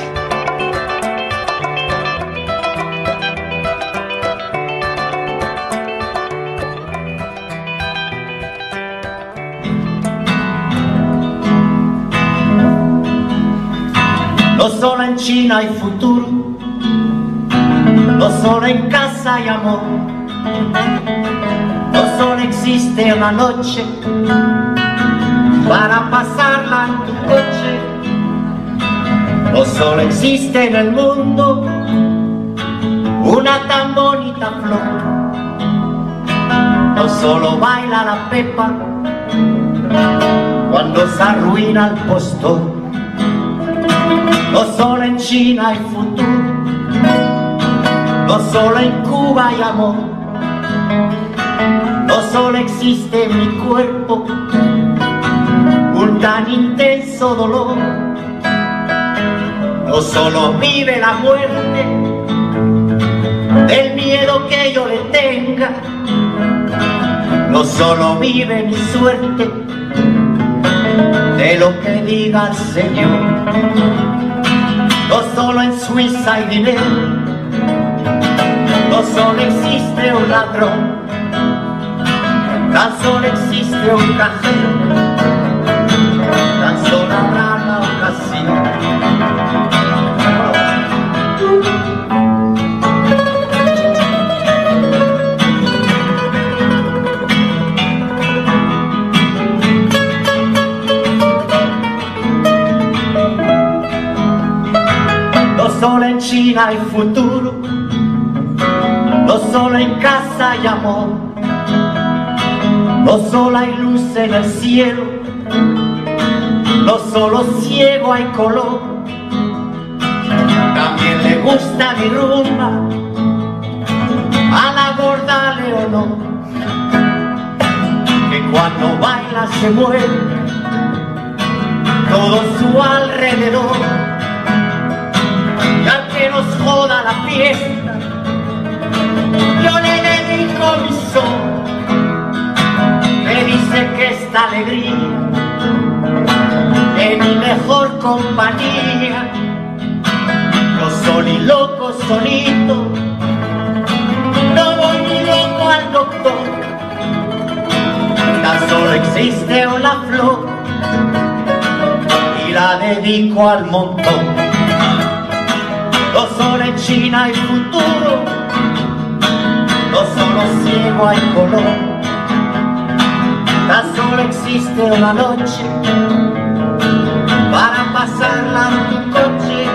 No solo en China hay futuro, no solo en casa hay amor, no solo existe una noche para pasarla en tu coche, no solo existe en el mundo una tan bonita flor, no solo baila la pepa cuando se arruina el postor. No solo en China hay futuro, no solo en Cuba hay amor, no solo existe en mi cuerpo un tan intenso dolor, no solo vive la muerte del miedo que yo le tenga, no solo vive mi suerte de lo que diga el Señor. No solo en Suiza hay dinero, no solo existe un ladrón, tan solo existe un cajero, tan solo habrá la ocasión. No solo en China hay futuro, no solo en casa hay amor, no solo hay luz en el cielo, no solo ciego hay color, también le gusta mi rumba a la gorda Leonor, que cuando baila se mueve todo su alrededor. Que nos joda la fiesta, yo le dedico mi son, me dice que está esta alegría de mi mejor compañía. Yo soy loco solito, no voy ni loco al doctor. Tan solo existe una flor y la dedico al montón. No solo en China hay futuro, no solo ciego hay color. Tan solo existe una noche para pasarla en tu coche.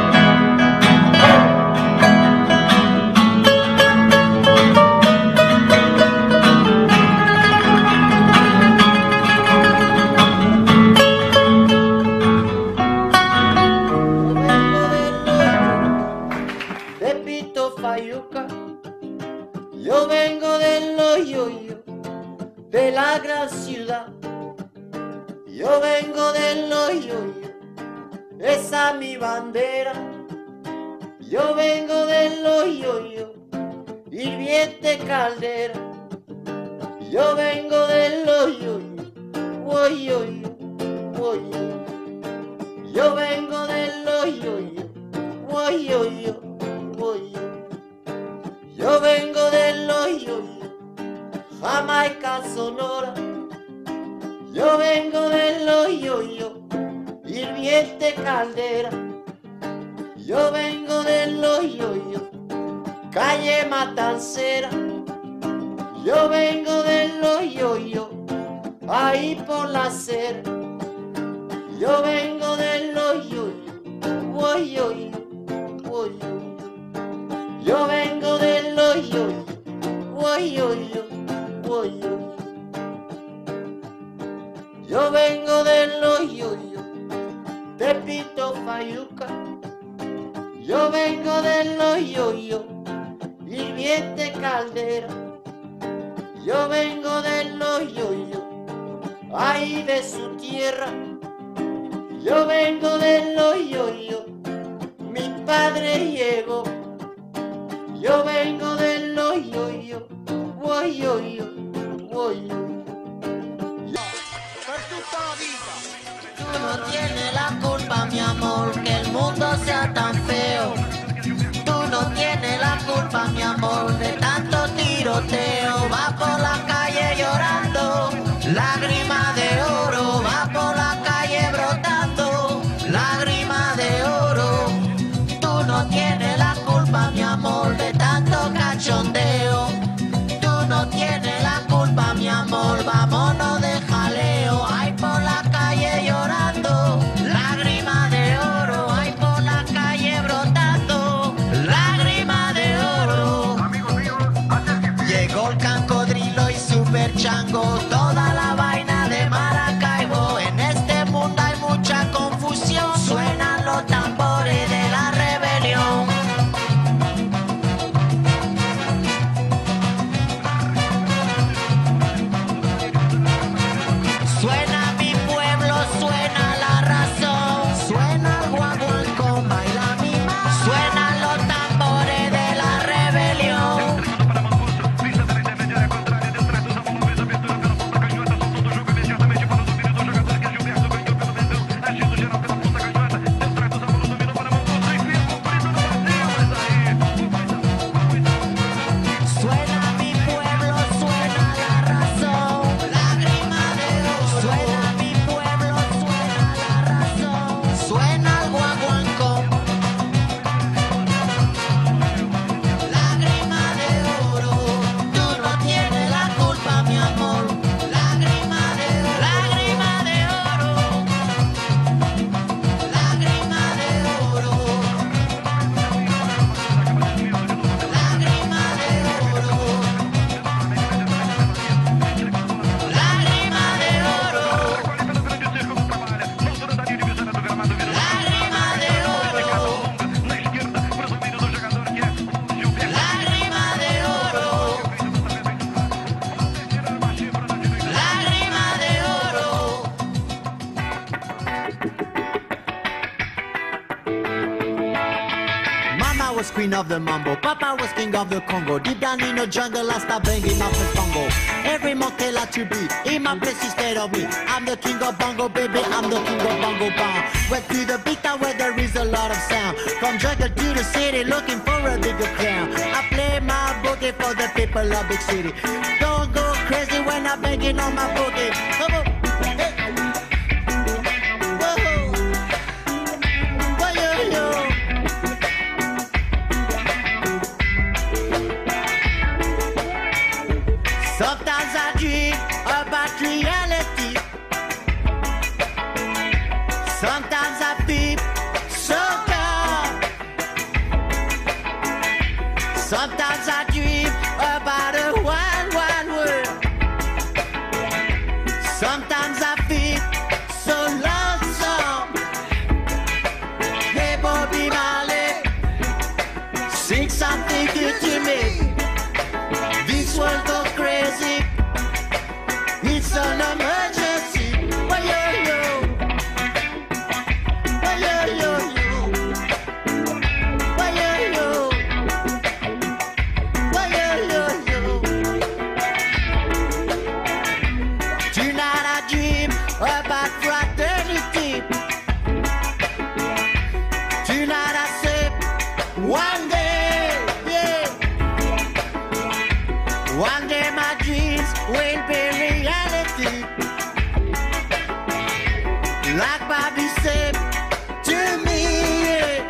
Yo vengo del hoyoyo, de la gran ciudad. Yo vengo del hoyoyo, esa es mi bandera. Yo vengo del hoyoyo, hirviente caldera. Yo vengo del hoyoyo, hoyoyo, hoyoyo. Yo vengo del hoyoyo, hoyoyo, hoyoyo. Yo vengo del hoyoyo, Jamaica, Sonora. Yo vengo del hoyoyo, hirviente caldera. Yo vengo del hoyoyo, calle Matancera. Yo vengo del hoyoyo, ahí por la acera. Yo vengo del hoyoyo, hoyoyo, hoyoyo. Yo vengo del hoyoyo, hoyoyo, hoyoyo. Yo vengo del hoyoyo, Tepito, Fayuca. Yo vengo del hoyoyo, hirviente caldera. Yo vengo del hoyoyo, ahí de su tierra. Yo vengo del hoyoyo, mi padre llegó. Yo vengo del hoyoyo, hoyoyo, hoyoyo. Tú no tienes la culpa, mi amor, que el mundo sea tan feo. Tú no tienes la culpa, mi amor, de tanto tiroteo. Va por la calle llorando, lágrima de oro. Va por la calle brotando, lágrima de oro. Tú no tienes la culpa, mi amor, de tanto cachondeo. Tú no tienes la culpa, mi amor, vámonos de jaleo. Ay, por la calle llorando, lágrima de oro. was queen of the mambo, Papa was king of the Congo. Deep down in the jungle, I start banging off the bongo. Every monkey like to be in my place instead of me. I'm the king of bongo, baby, I'm the king of bongo bong. Went to the beat town where there is a lot of sound. From jungle to the city, looking for a bigger crown. I play my boogie for the people of big city. Don't go crazy when I'm banging on my boogie. Come on. Hey. Whoa. Whoa, yo, yo. Sometimes I dream about reality. Sometimes I feel so calm. Sometimes I dream about a wild, wild world. Sometimes I feel so lonesome. Hey, Bobby Marley, sing something good to me. This world go crazy. It's an emergency. Why yo yo? Why yo yo yo? Why yo yo? Why yo yo yo? Tonight I dream about fraternity. Tonight I say one day, yeah. One day my dreams will be reality. Like Bobby said to me, yeah.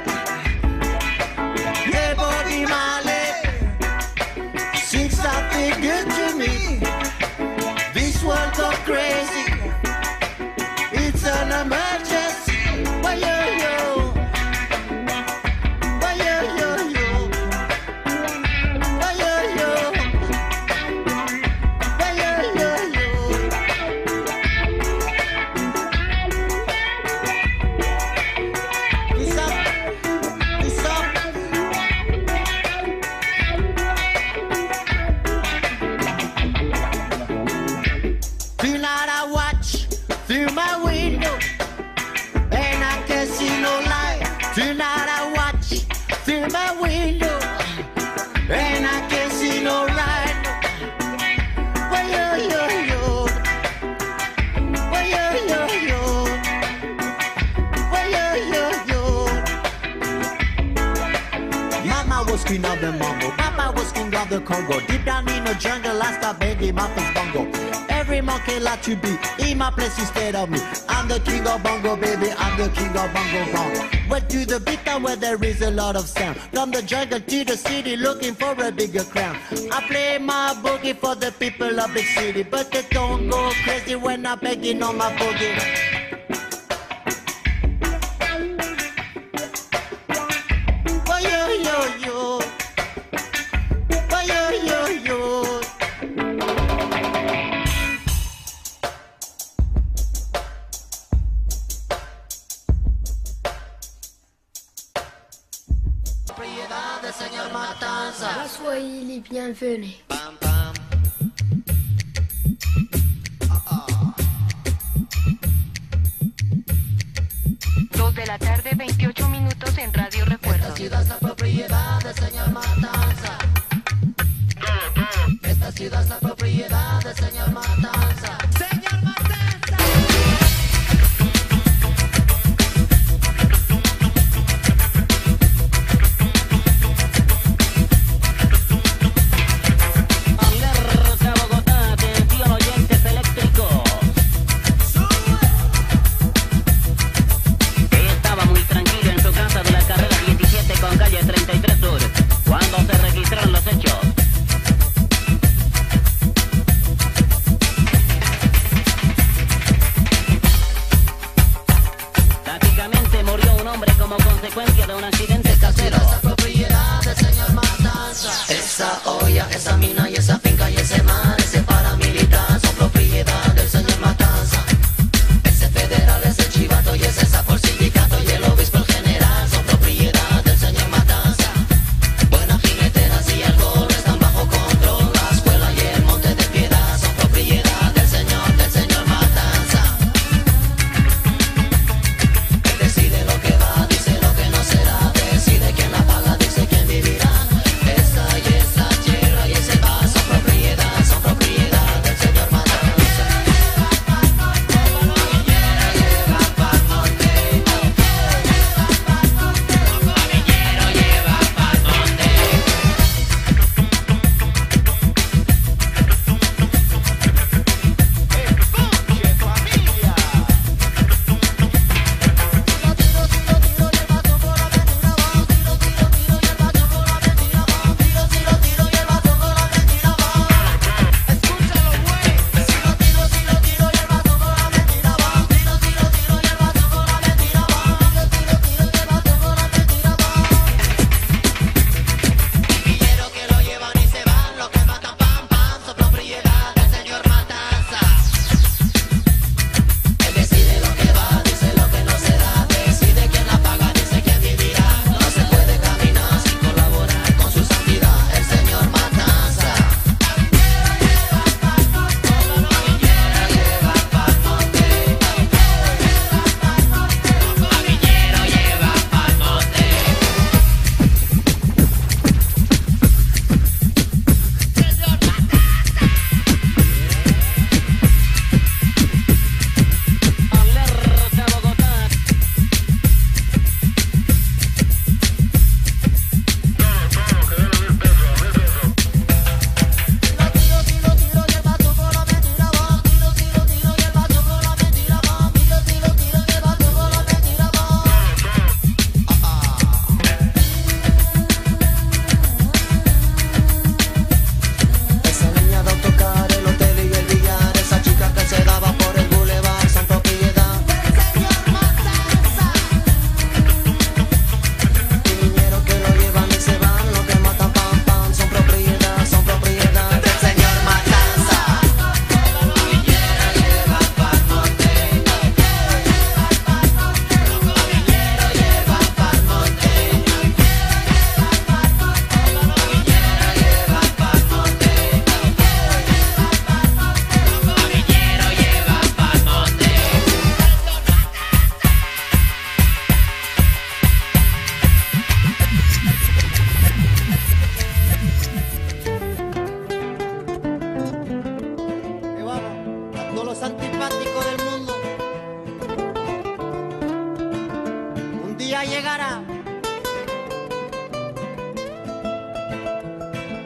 Hey, Bobby Marley, sing something good to me. This world go crazy. It's an emergency. Why yo yo? Why yo yo yo? Why yo yo? Why yo yo yo? It's up, it's up. Tonight I watch through my window and I can see no light. Tonight I watch through my window and I can see no light. Why yo yo yo? Why yo yo yo? Why yo yo yo? Mama was queen of the mambo, Papa was king of the Congo. Deep down in the jungle, I start banging my first bongo. Every monkey like to be in my place instead of me. I'm the king of bongo, baby, I'm the king of bongo bong. Went to the big town where there is a lot of sound. From the jungle to the city, looking for a bigger crown. I play my boogie for the people of big city, but they don't go crazy when I'm begging on my boogie. Why yo yo yo? Why yo yo yo? Propriétaire de Señor Matanza. Soyez les bienvenus. Pam pam. dos de la tarde, veintiocho minutos en Radio Recuerdo. Esta ciudad es la propiedad del señor Matanza. Esta ciudad es la propiedad del señor Matanza. Señor Matanza. Alerta Bogotá, atención oyentes eléctricos. Estaba muy tranquilo en su casa de la carrera diecisiete con calle treinta y tres Sur, cuando se registraron los hechos. Trágicamente murió un hombre como consecuencia de un accidente casero. Esa propiedad del señor Matanza. Esa olla, esa mina y esa finca y ese mar, ese paramilitar son propiedad del señor Matanza. Ese federal, ese chivato y ese sapo, el sindicato y el obispo, el general son propiedad del señor Matanza. Buenas jineteras y el gol están bajo control. La escuela y el monte de piedad son propiedad del señor, del señor Matanza. Él decide lo que va, dice lo que no será, decide quién la paga, dice quién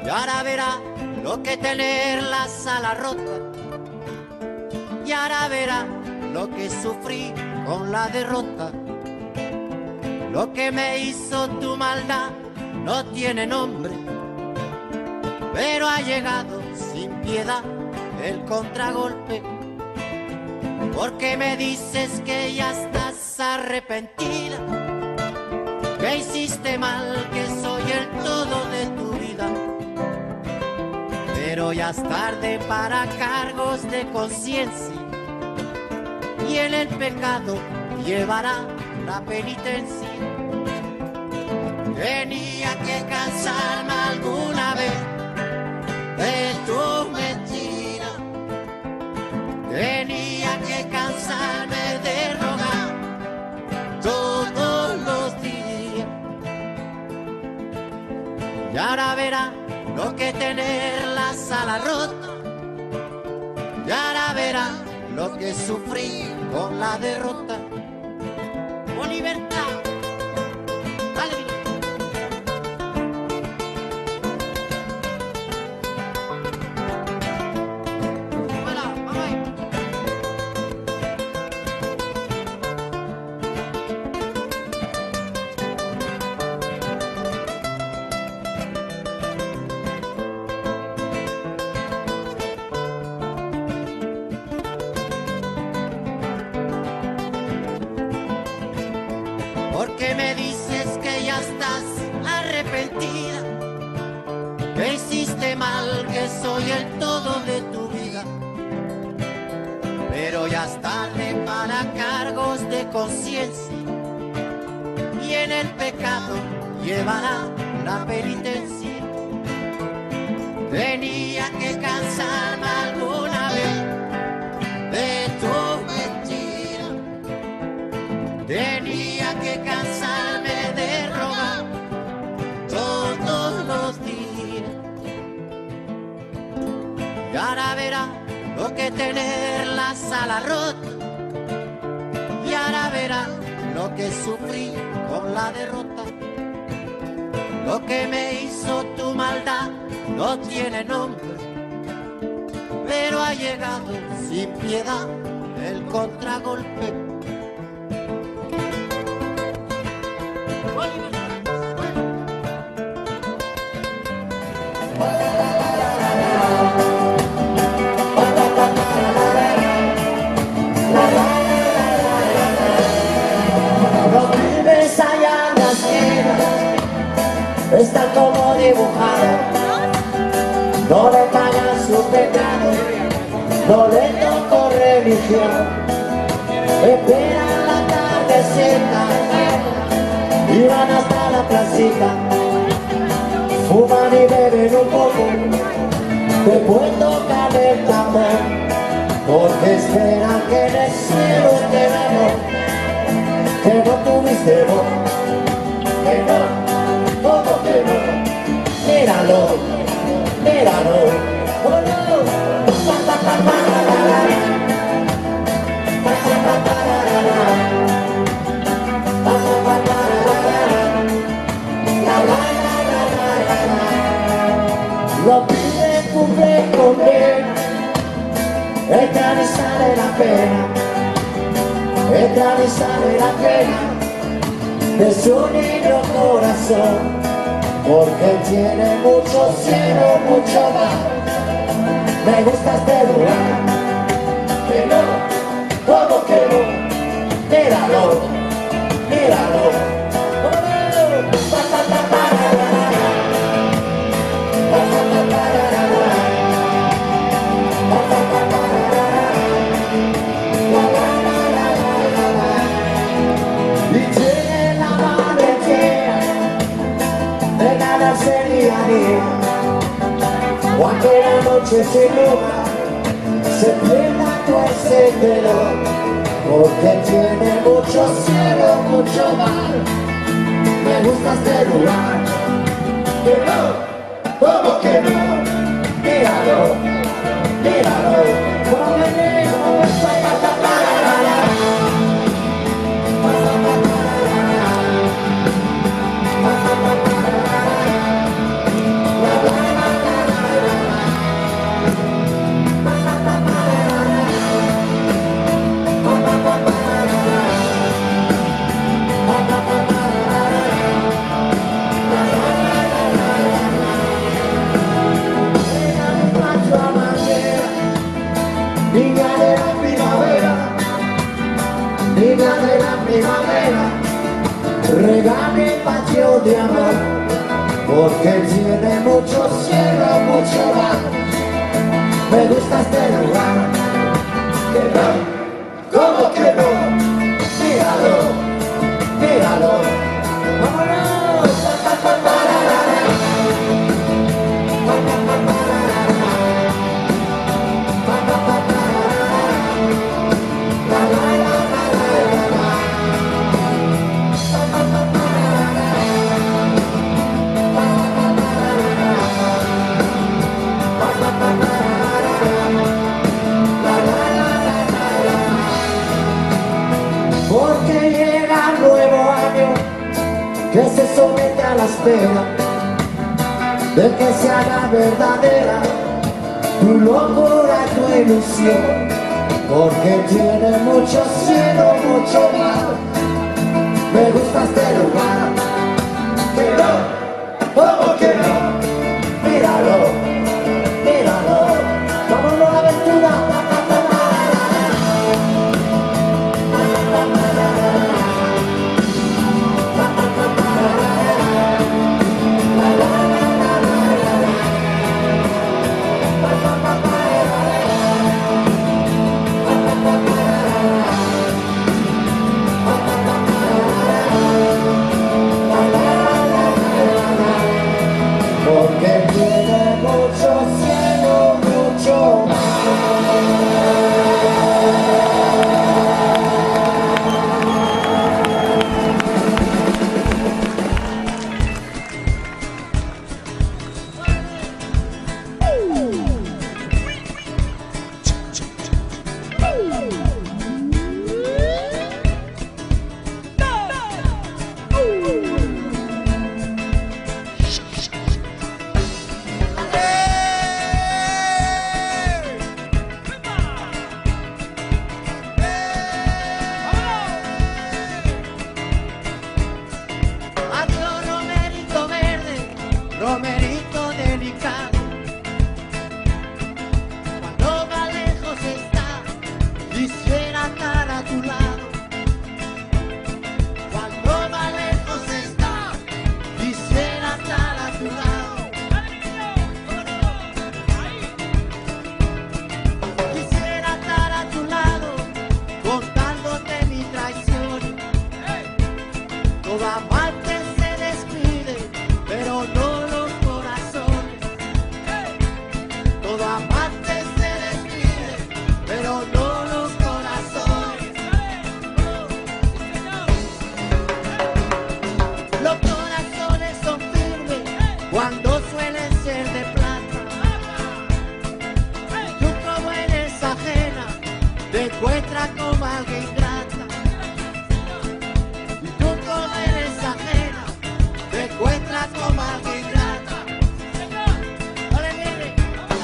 Y ahora verá lo que tener la sala rota. Y ahora verá lo que sufrí con la derrota. Lo que me hizo tu maldad no tiene nombre, pero ha llegado sin piedad el contragolpe. Porque me dices que ya estás arrepentida, que hiciste mal, que soy el todo de tu vida. Pero ya es tarde para cargos de conciencia, y en el pecado llevará la penitencia. Tenía que cansarme alguna vez de tu mentira. Tenía que cansarme de rogar todos los días. Y ahora verá lo que tener la sala rota. Y ahora verá lo que sufrí con la derrota. Con libertad. Dale, mi. Porque me dices que ya estás arrepentida, que hiciste mal, que soy el todo de tu vida. Pero ya es tarde para cargos de conciencia, y en el pecado llevará la penitencia. Tenía que cansarme alguna vez de tu mentira. Tenía que cansarme de rogar todos los días. Y ahora verá lo que tener la sala rota. Y ahora verá lo que sufrí con la derrota. Lo que me hizo tu maldad no tiene nombre, pero ha llegado sin piedad el contragolpe. Los pibes allá en las esquinas están como dibujados, no le pagan su pecado, no le tocó religión, esperan la tardecita y van hasta la placita, fuman y beben un poco, después tocan el tambor, porque esperan que en el cielo esté el amor que no tuviste vos, que no, todo que no, míralo, míralo, oh no, pa pa pa pa la la la, pa pa pa pa la la la, pa pa pa pa la la la, la la la la la la. Los pibes cumplen con bien, el cari sale la pena. El cari sale la pena de su niño corazón, porque tiene mucho cielo, mucho mar. Me gusta este lugar, que no, ¿cómo que no? Míralo, míralo, oh no, pa pa pa pa la la la, pa pa pa pa la la la, pa pa pa pa la la la, la la. Y tiene la valentía de ganarse día a día, cuando la noche se luna, se pierda tu encendedor, porque tiene mucho cielo, mucho mar. Me gusta este lugar, que no, ¿cómo que no? Míralo, míralo, como venimos, pa pa pa pa la la la. La la la porque tiene mucho cielo, mucho mar. Me gusta este lugar, que no, ¿cómo que no? Míralo, míralo, vámonos. Pa, pa, pa, ra, ra, ra. Pa, pa, pa, pa, ra, ra, ra. Pa, pa, pa, pa, ra, ra, ra. La, la, la, la, la, la, la. Pa, pa, pa, pa, ra, ra, ra. Pa, pa, pa, pa, ra, ra, ra. Pa, pa, pa, pa, ra, ra, ra. La, la, la, la, la, la. Porque llega el nuevo año que se somete a la espera de que se haga verdadera tu locura, tu ilusión, porque tiene mucho cielo, mucho mar. Me gusta este lugar, que no, ¿cómo que no? Míralo, míralo, vámonos a la aventura. Pa, pa, pa, pa, ra, ra, ra. Pa, pa, pa, pa, ra, ra, ra. Pa, pa, pa, pa, ra, ra, ra. La, la, la, la, la, la, la. Pa, pa, pa, pa, ra, ra, ra. Pa, pa, pa, pa, ra, ra, ra. Pa, pa, pa, pa, ra, ra, ra. La, la, la, la, la, la. Porque tiene mucho cielo, mucho mar. Adiós, romerito verde, romerito delicado. Cuando más lejos está, quisiera estar a tu lado. Cuando más lejos está, quisiera estar a tu lado. Quisiera estar a tu lado, contándote mi traición. Todo amante se despide, pero no los corazones. Todo amante se despide, pero no los corazones. Los corazones son firmes cuando suelen ser de plata. Tú como eres ajena, te encuentras como alguien grata. Y tú como eres ajena, te encuentras como alguien grata. ¡Ole, nene!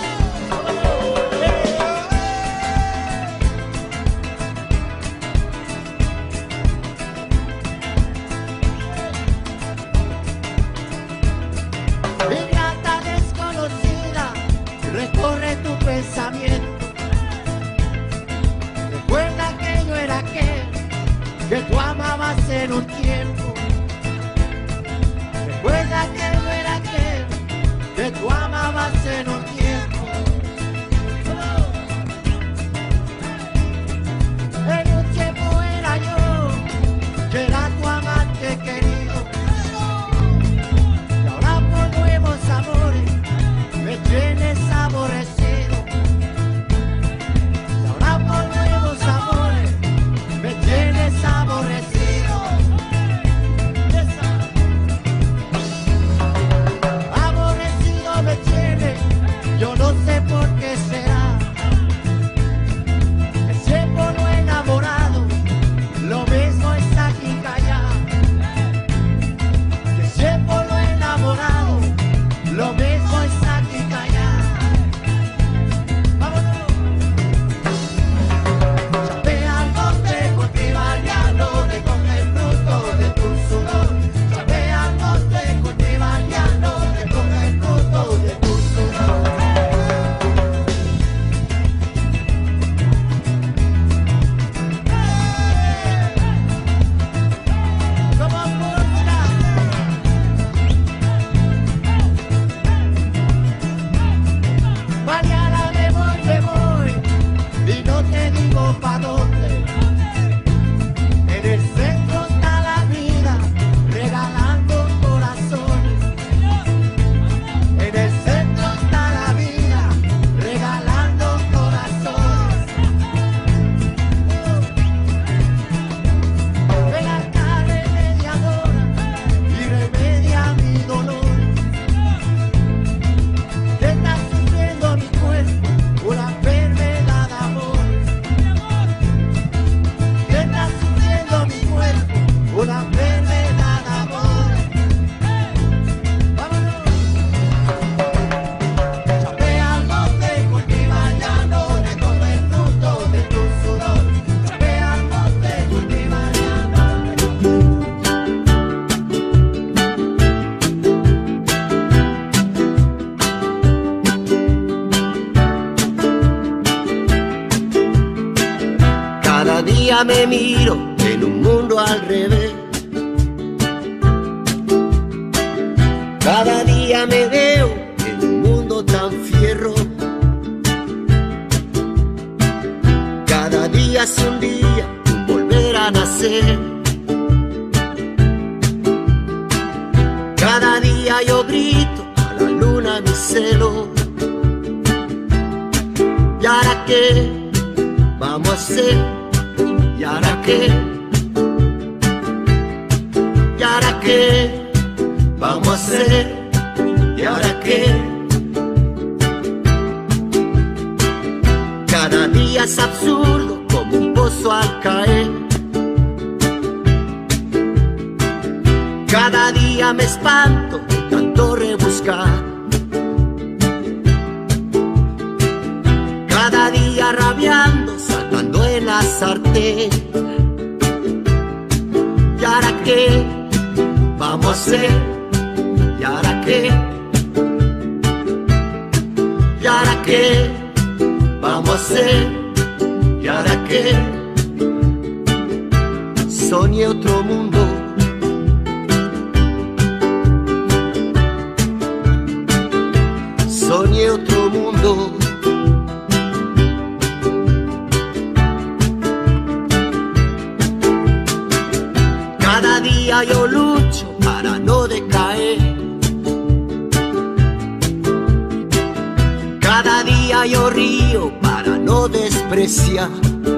Ingrata desconocida, recorre tu pensamiento. Recuerda que yo era aquel que tú amabas en un tiempo. Recuerda que yo era aquel que tú amabas en un tiempo. En un tiempo era yo, que era tu amante querido. Y ahora por nuevos amores me tienes aborrecido. Y ahora por nuevos amores me tienes aborrecido. Aborrecido me tienes día me miro en un mundo al revés. Cada día me veo en un mundo tan fierro. Cada día es un día, un volver a nacer. Cada día yo grito a la luna mi celo. ¿Y ahora qué vamos a hacer? ¿Y ahora qué? ¿Y ahora qué vamos a hacer? ¿Y ahora qué? Cada día es absurdo como un pozo al caer. Cada día me espanto de tanto rebuscar. Cada día rabiando, saltando en la sartén. ¿Y ahora qué vamos a hacer? ¿Y ahora qué? ¿Y ahora qué vamos a hacer? ¿Y ahora qué? Soñé otro mundo. Soñé otro mundo. Cada día yo lucho para no decaer. Cada día yo río para no despreciar.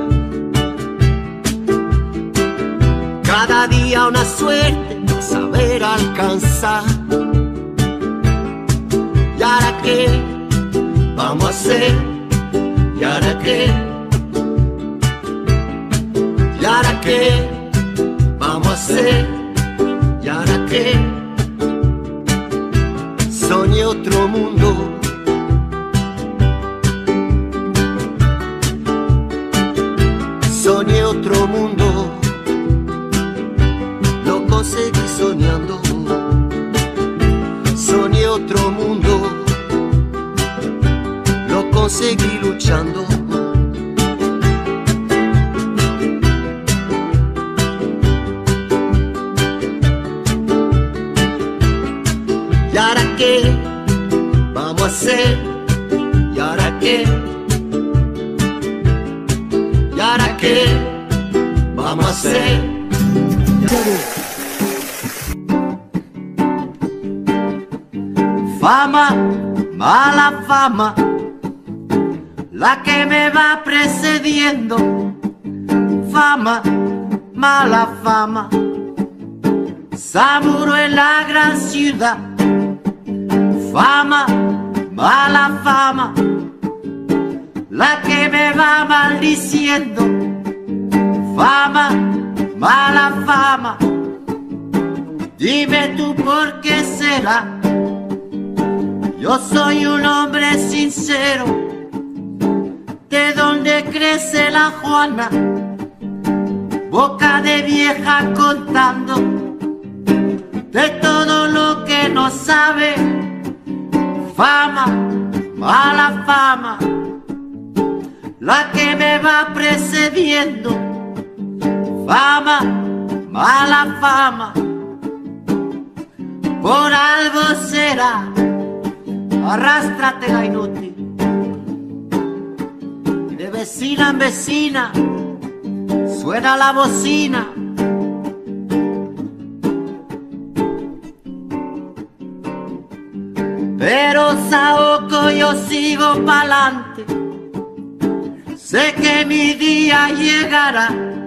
Cada día una suerte para saber alcanzar. ¿Y ahora qué vamos a hacer? ¿Y ahora qué? ¿Y ahora qué vamos a hacer? ¿Y ahora qué? Soñé otro mundo. Soñé otro mundo. Lo conseguí soñando. Soñé otro mundo. Lo conseguí luchando. ¿Y ahora qué vamos a hacer? ¿Y ahora qué? ¿Y ahora qué vamos a hacer? Fama, mala fama, la que me va precediendo. Fama, mala fama, Samuro en la gran ciudad. Fama, mala fama, la que me va maldiciendo. Fama, mala fama, dime tú por qué será. Yo soy un hombre sincero, de donde crece la Juana, boca de vieja contando de todo lo que no sabe. Fama, mala fama, la que me va precediendo. Fama, mala fama, por algo será. Arrástrate la inútil, de vecina en vecina suena la bocina. Pero Saoko yo sigo pa'lante, sé que mi día llegará.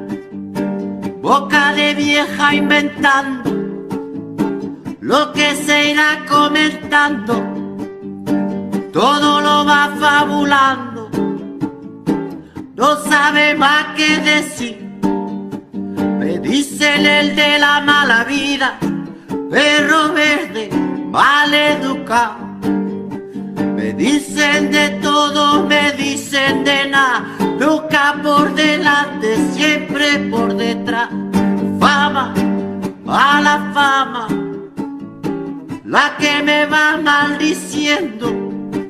Boca de vieja inventando lo que se irá comentando, todo lo va fabulando, no sabe más que decir. Me dicen el de la mala vida, perro verde, mal educado. Me dicen de todo, me dicen de nada, nunca por delante, siempre por detrás. Fama, mala fama, la que me va maldiciendo.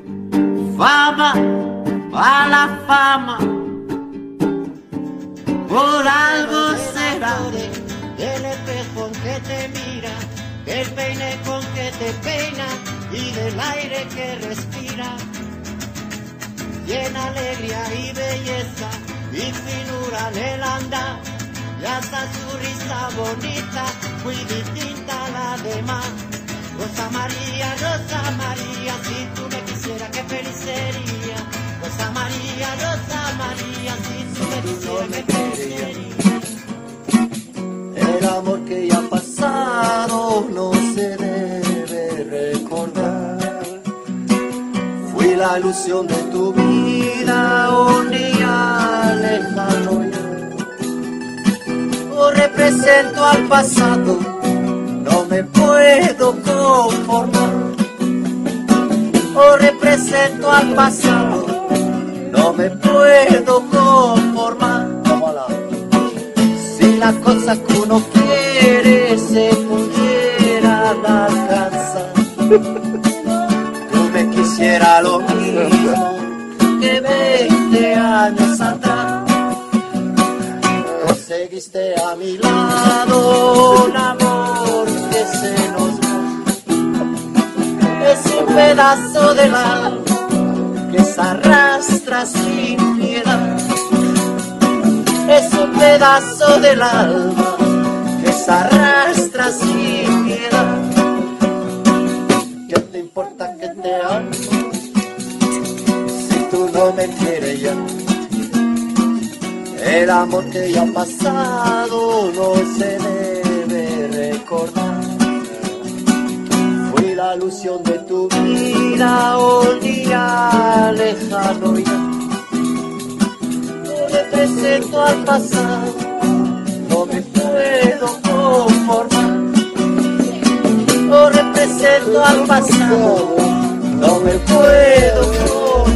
Fama, mala fama, por algo será. Del espejo que te mira, del peine con que te peina y del aire que respira. Tiene alegría y belleza y finura en el andar. Y hasta su risa bonita, muy distinta a la demás. Rosa María, Rosa María, si tú me quisieras, qué feliz sería. Rosa María, Rosa María, si tú me quisieras, qué feliz sería. El amor que ya ha pasado no se debe recordar. Fui la ilusión de tu vida, un día lejano ya. O represento al pasado, no me puedo conformar. O represento al pasado, no me puedo conformar. Si la cosa que uno quiere se pudiera alcanzar, tú me quisieras lo mismo que veinte años atrás. Conseguiste a mi lado un amor que se nos va. Es un pedazo del alma que se arrastra sin piedad. Es un pedazo del alma que se arrastra sin piedad. ¿Qué te importa que te amo si tú no me quieres ya? El amor que ya ha pasado no se debe recordar. Fui la ilusión de tu vida, un día lejano ya. No represento al pasado, no me puedo conformar. No represento al pasado, no me puedo conformar.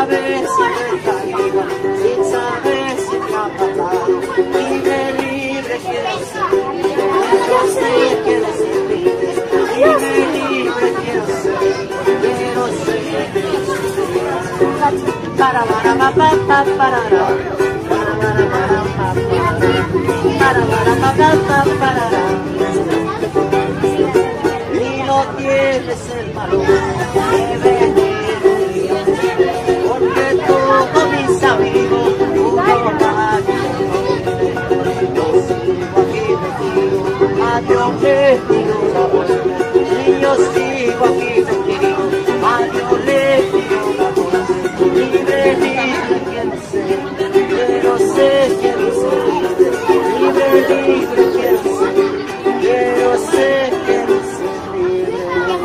saber si me caíba, sin saber si me ha matado. Libre, libre quiero ser, yo sé quiero ser libre. Libre, libre quiero ser, quiero ser libre. Para, para, para, para, para, para, para, para, para, para, y no tienes el valor de venir conmigo, porque todos mis amigos uno más yo sigo aquí metido, adiós le pido una voz, y yo sigo aquí metido, adiós le pido una voz. Libre, libre quiero ser, quiero ser, quiero ser libre. Libre, libre quiero ser, quiero ser, quiero ser libre.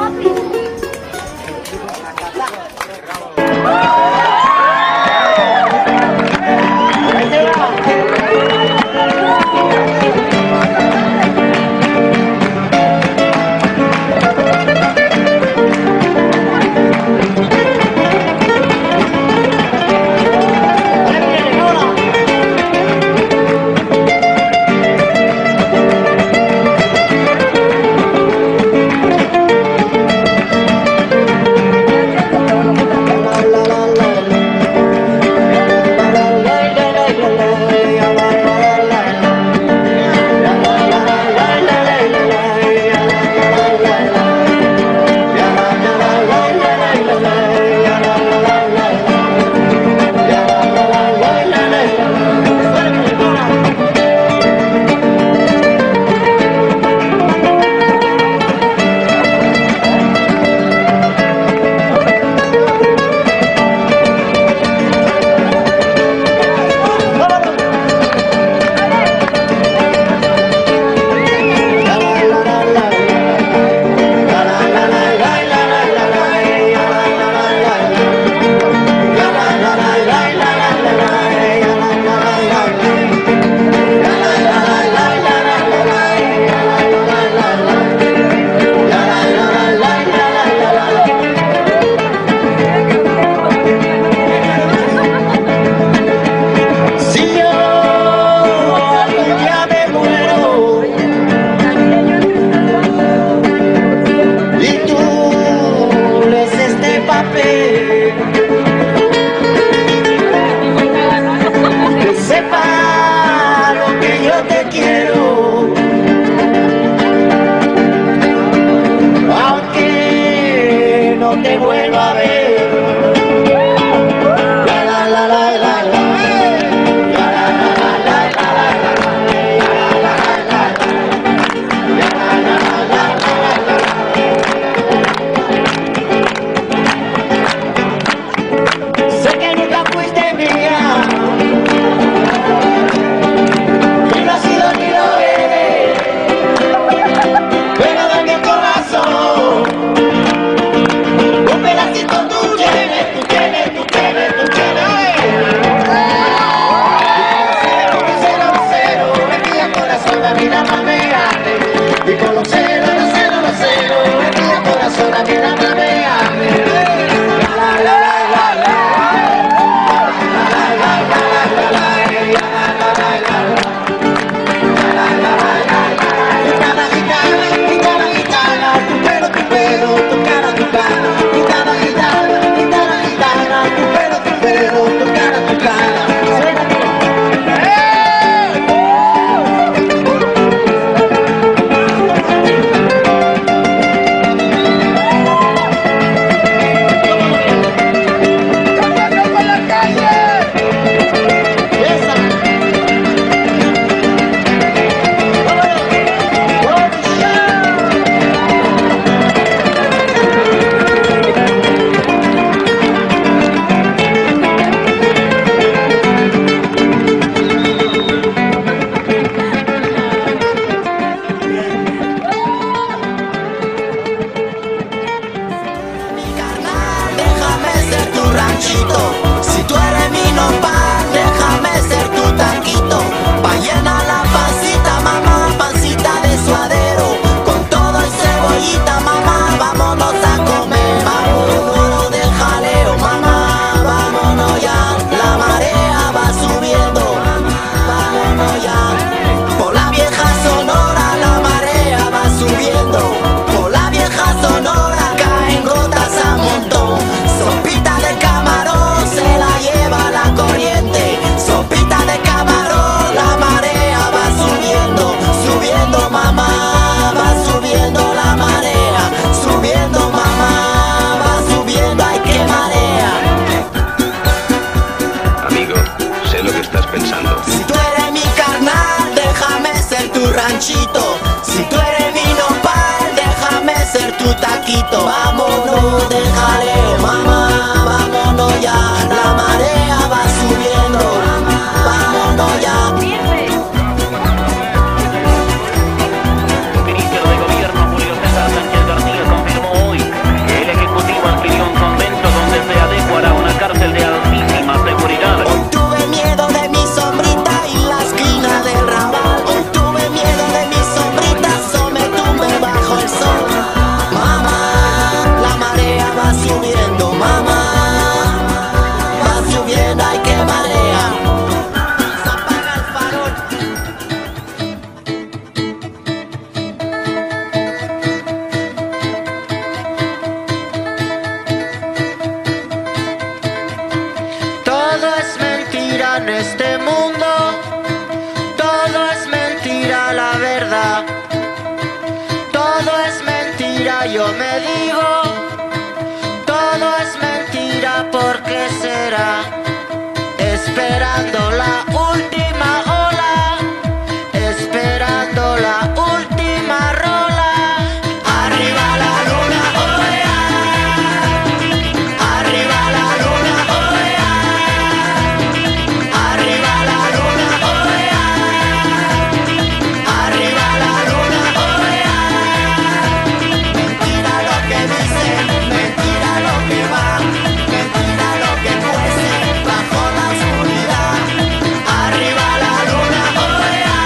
Ahí te va. Y no ha sido ni la última ola, esperando la última rola. Arriba la luna, oh yeah. Arriba la luna, oh yeah. Arriba la luna, oh yeah. Arriba la luna, oh yeah. Mentira lo que dicen, mentira lo que va, mentira lo que cuece bajo la oscuridad. Arriba la luna, oh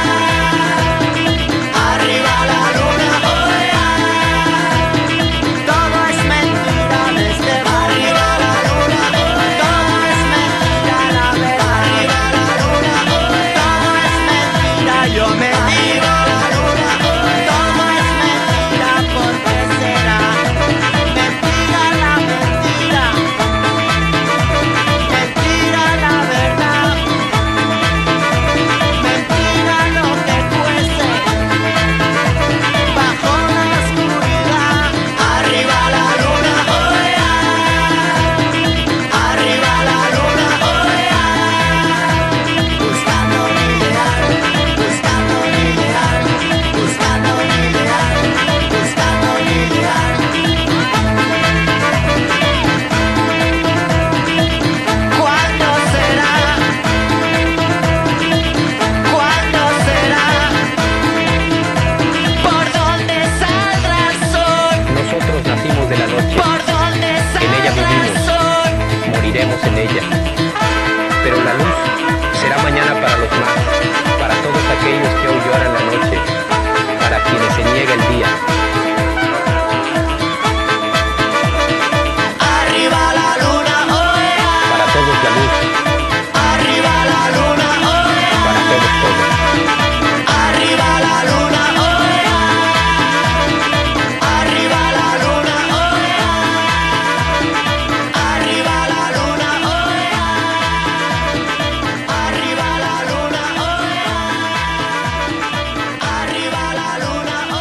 yeah. Arriba la luna, oh yeah. Todo es mentira desde arriba la luna, todo es mentira, la verdad. Arriba la luna, todo es mentira, yo me digo la luna, todo es mentira, ¿por qué será? Mentira la mentira, mentira la verdad, mentira lo que cuece bajo la oscuridad. Arriba la luna, oh yeah. Arriba la luna, oh yeah. Buscando mi ideal, buscando mi ideal, buscando mi ideal, buscando mi ideal. ¿Cuándo será? ¿Cuándo será? ¿Por dónde saldrá el sol? Nosotros nacimos de la noche, ¿Por dónde en ella saldrá el vivimos, sol? moriremos en ella. Pero la luz será mañana para los más, para todos aquellos que hoy lloran la noche, para quienes se niega el día. Arriba la luna, oh yeah. Para todos la luz, Arriba la luna, oh yeah. para todos todos. Arriba la luna, oh yeah. Arriba la luna, oh yeah. Arriba la luna, oh yeah. Arriba la luna, oh yeah. Arriba la luna, oh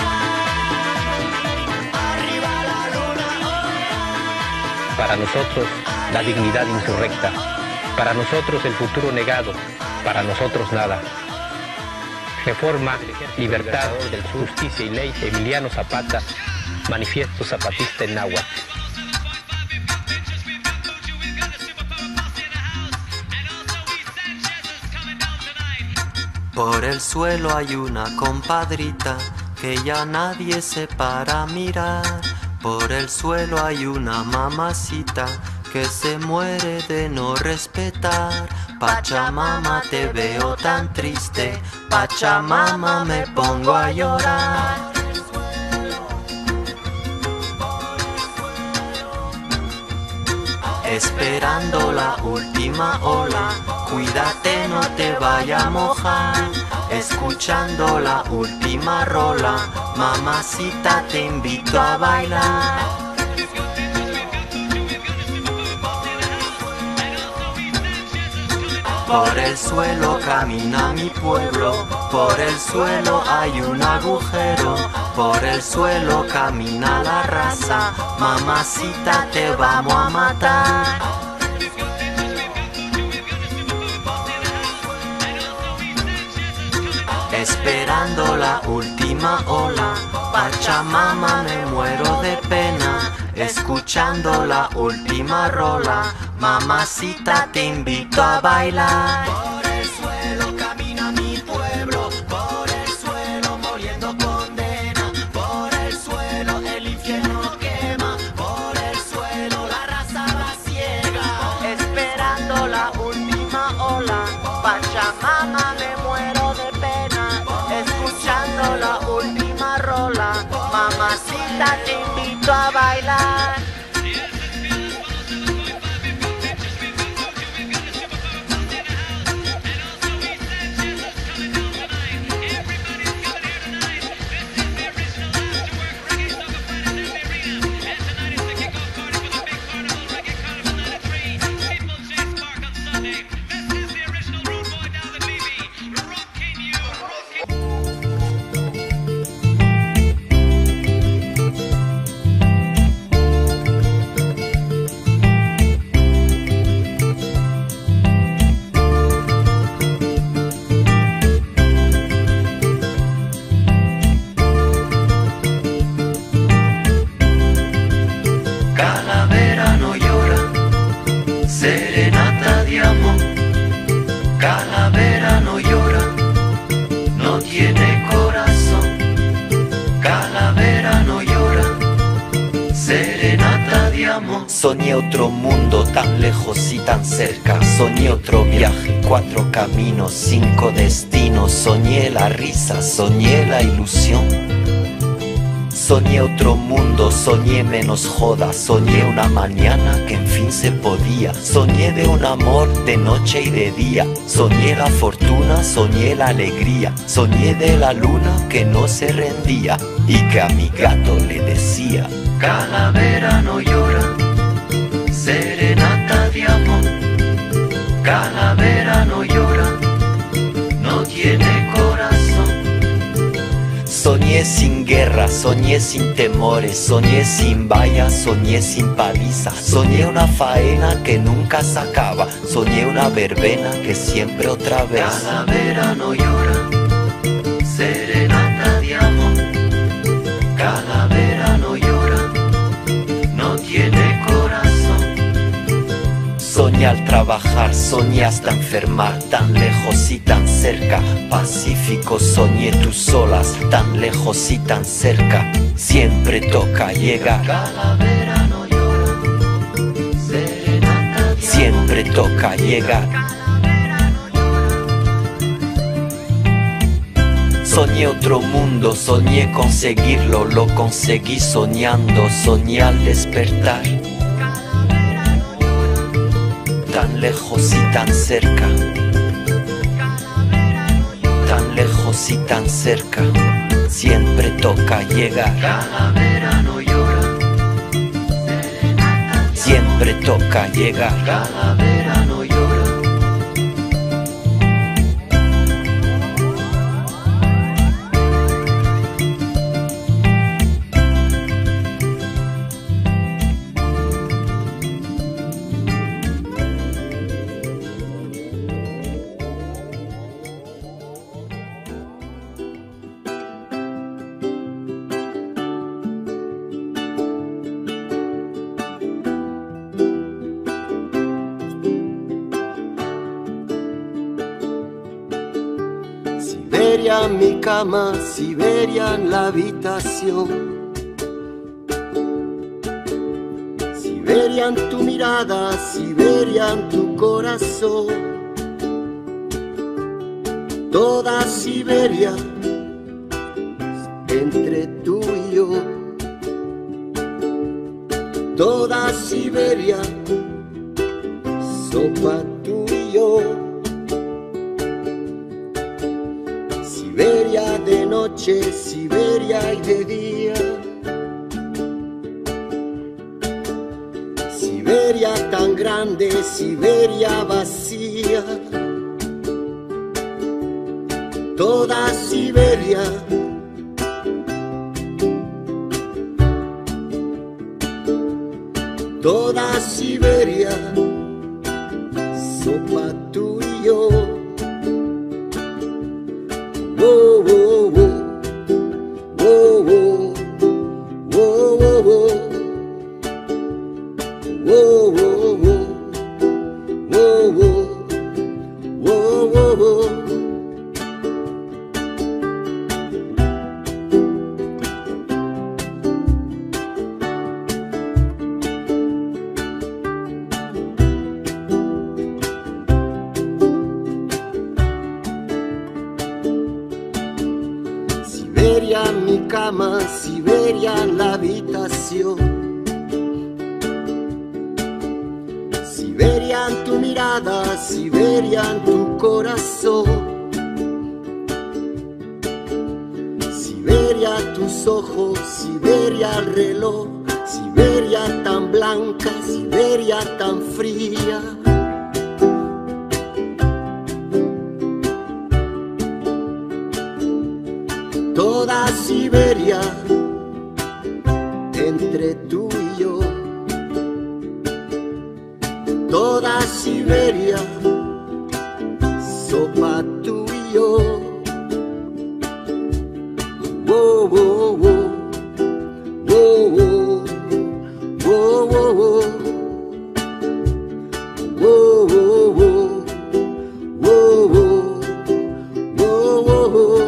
yeah. Arriba la luna, oh yeah. Para nosotros la dignidad insurrecta, para nosotros el futuro negado, para nosotros nada. Reforma, libertad, justicia y ley, Emiliano Zapata, manifiesto zapatista en náhuatl. Por el suelo hay una compadrita que ya nadie se para a mirar. Por el suelo hay una mamacita que se muere de no respetar. Pachamama, te veo tan triste, Pachamama, me pongo a llorar. Esperando la última ola, cuídate no te vaya a mojar. Escuchando la última rola, mamacita te invito a bailar. Por el suelo camina mi pueblo, por el suelo hay un agujero, por el suelo camina la raza, mamacita te vamos a matar. Esperando la última ola, Pachamama, me muero de pena. Escuchando la última rola, mamacita te invito a bailar. Por el suelo camina mi pueblo, por el suelo muriendo condena, por el suelo el infierno quema, por el suelo la raza va ciega. Esperando la última ola, Pachamama, me muero de pena. Escuchando la última rola, mamacita te invito a bailar. amor. Soñé otro mundo tan lejos y tan cerca. Soñé otro viaje, cuatro caminos, cinco destinos. Soñé la risa, soñé la ilusión. Soñé otro mundo, soñé menos joda. Soñé una mañana que en fin se podía. Soñé de un amor de noche y de día. Soñé la fortuna, soñé la alegría. Soñé de la luna que no se rendía y que a mi gato le decía: calavera no llora, serenata de amor. Calavera no llora, no tiene corazón. Soñé sin guerra, soñé sin temores. Soñé sin vallas, soñé sin paliza. Soñé una faena que nunca se acaba. Soñé una verbena que siempre otra vez. Calavera no llora, serenata de amor. Calavera no llora, no tiene corazón. Soñé al trabajar, soñé hasta enfermar. Tan lejos y tan cerca, Pacífico. Soñé tus olas, tan lejos y tan cerca. Siempre toca llegar. Calavera no llora, serenata. Siempre toca llegar. Soñé otro mundo, soñé conseguirlo. Lo conseguí soñando, soñé al despertar. Tan lejos y tan cerca, tan lejos y tan cerca, siempre toca llegar. Calavera no llora, siempre toca llegar. Calavera no llora. Siberia en mi cama, Siberia en la habitación. Siberia en tu mirada, Siberia en tu corazón. Toda Siberia entre tú y yo. Toda Siberia, sopa tú y yo. Siberia de noche, Siberia y de día. Siberia tan grande, Siberia vacía. Toda Siberia, toda Siberia, sopa tú y yo. Whoa, whoa, whoa, whoa, whoa, whoa, whoa, whoa, whoa, whoa, whoa, whoa, whoa, whoa. Siberia en mi cama, Siberia en la habitación. Siberia en tu mirada, Siberia en tu corazón. Siberia tus ojos, Siberia el reloj. Siberia tan blanca, Siberia tan fría. Toda Siberia entre tú y yo. Toda Siberia, sopa tú y yo. Whoa, whoa, whoa, whoa, whoa, whoa, whoa, whoa, whoa, whoa, whoa, whoa, whoa, whoa.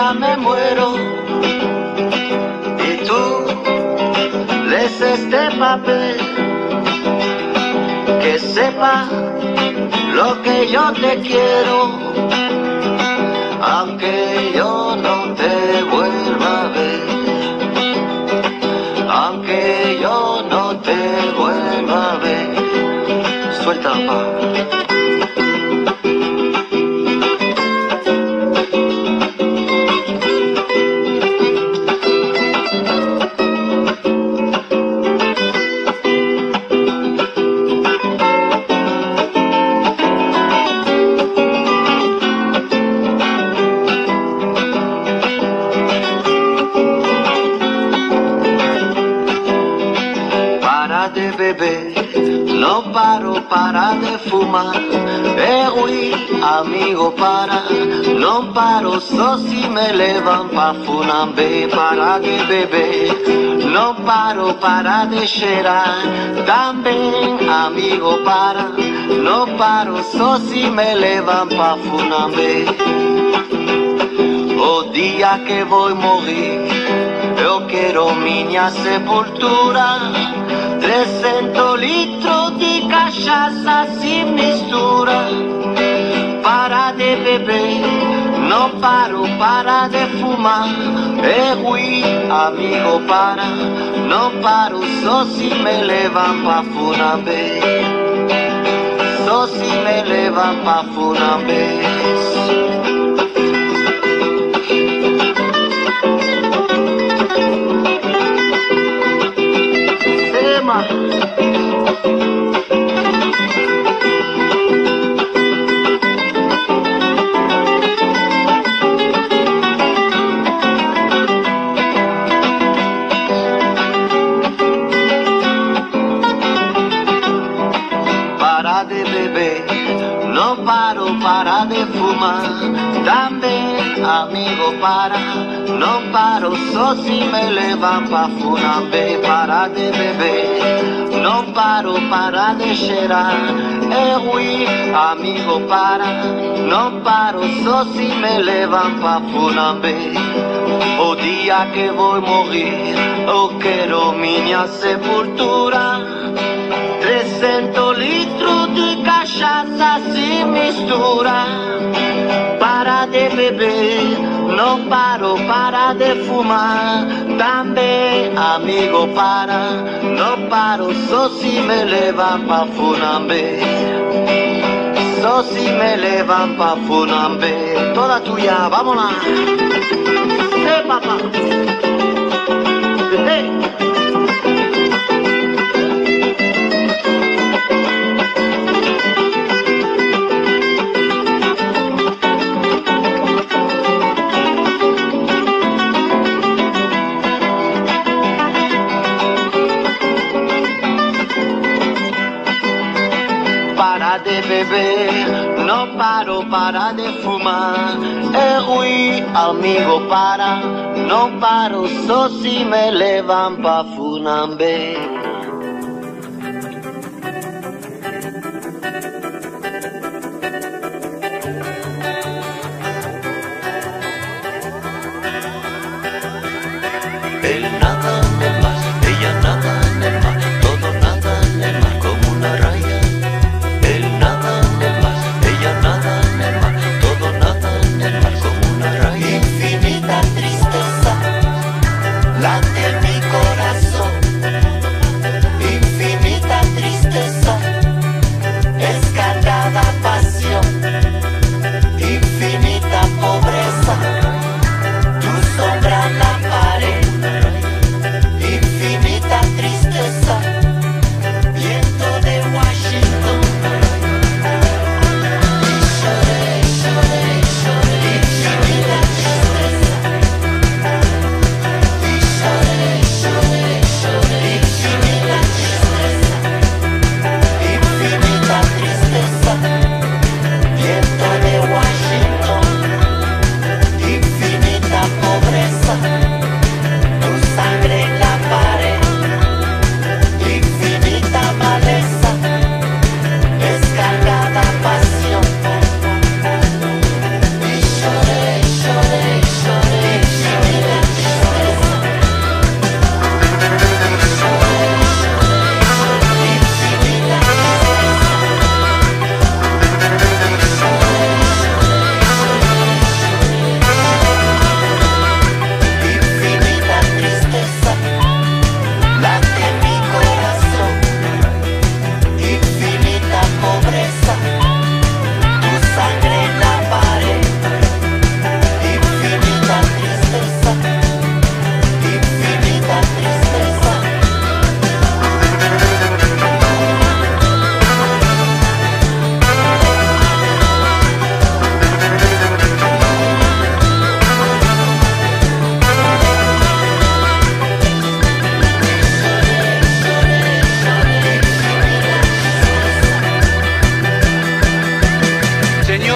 día me muero y tú lees este papel, que sepa lo que yo te quiero, aunque yo no te vuelva a ver, aunque yo no te vuelva a ver. Suelta, pa. No paro, para de fumar, eh, oui, amigo, para. No paro, so si me levan pa funambe, para de beber. No paro, para de cheirar, también, amigo, para. No paro, so si me levan pa funambe. O día que voy morir, yo quiero minha sepultura. trescientos litros de cachaça sin mistura. Para de beber, no paro, para de fumar. Eh, oui, amigo, para. No paro, so si me levan pa funambe. So si me levan pa funambe. Para de beber, no paro, para de fumar, también, amigo, para. No paro, so si me levan pa funambe. Para de beber, no paro, para de cheirar, eh, oui, amigo, para. No paro, so si me levan pa funambe. O día que voy morir, yo quiero minha sepultura. trescientos litros de cachaça sin mistura. Para de beber, no paro, para de fumar, también, amigo, para. No paro, so si me levan pa funambe. So si me levan pa funambe. Toda tuya, vámonos. ¡Eh, papá! ¡Eh! Para de beber, no paro, para de fumar, eh, oui, amigo, para. No paro, so si me levan pa funambe. Él nada en el mar, ella nada en el mar, todo nada en el mar como una raya. Él nada en el mar, ella nada en el mar, todo nada en el mar como una raya. Infinita tristeza late en mi corazón, infinita tristeza, escaldada pasión, infinita pobreza, tu sombra en la pared.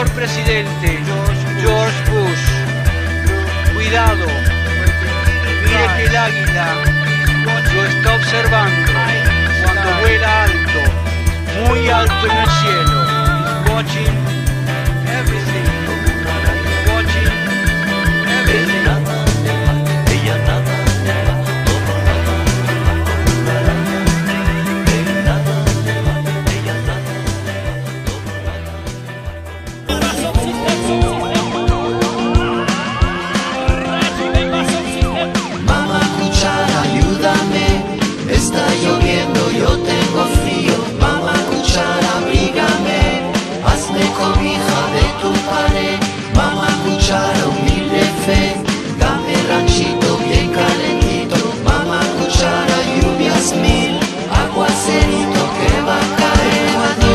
señor presidente George Bush, cuidado, mire que el águila lo está observando cuando vuela alto, muy alto en el cielo. Watching everything, watching everything. Mamá cuchara, ayúdame, está lloviendo, yo tengo frío. Mamá cuchara, abrígame, hazme cobija de tu pared. Mamá cuchara, humilde fe, dame ranchito bien calentito. Mamá cuchara, lluvias mil, aguacerito que va a caer.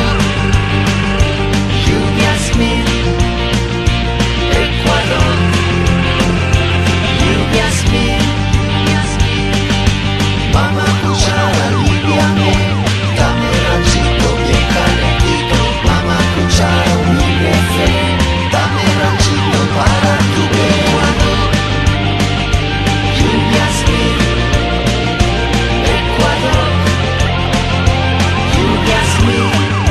Lluvias mil, Ecuador. Lluvias mil, mamá cuchara, aliviame, dame ranchito bien calentito. Mamá cuchara, humilde fe, dame ranchito para tu Ecuador. Lluvias mil, Ecuador. Lluvias mil,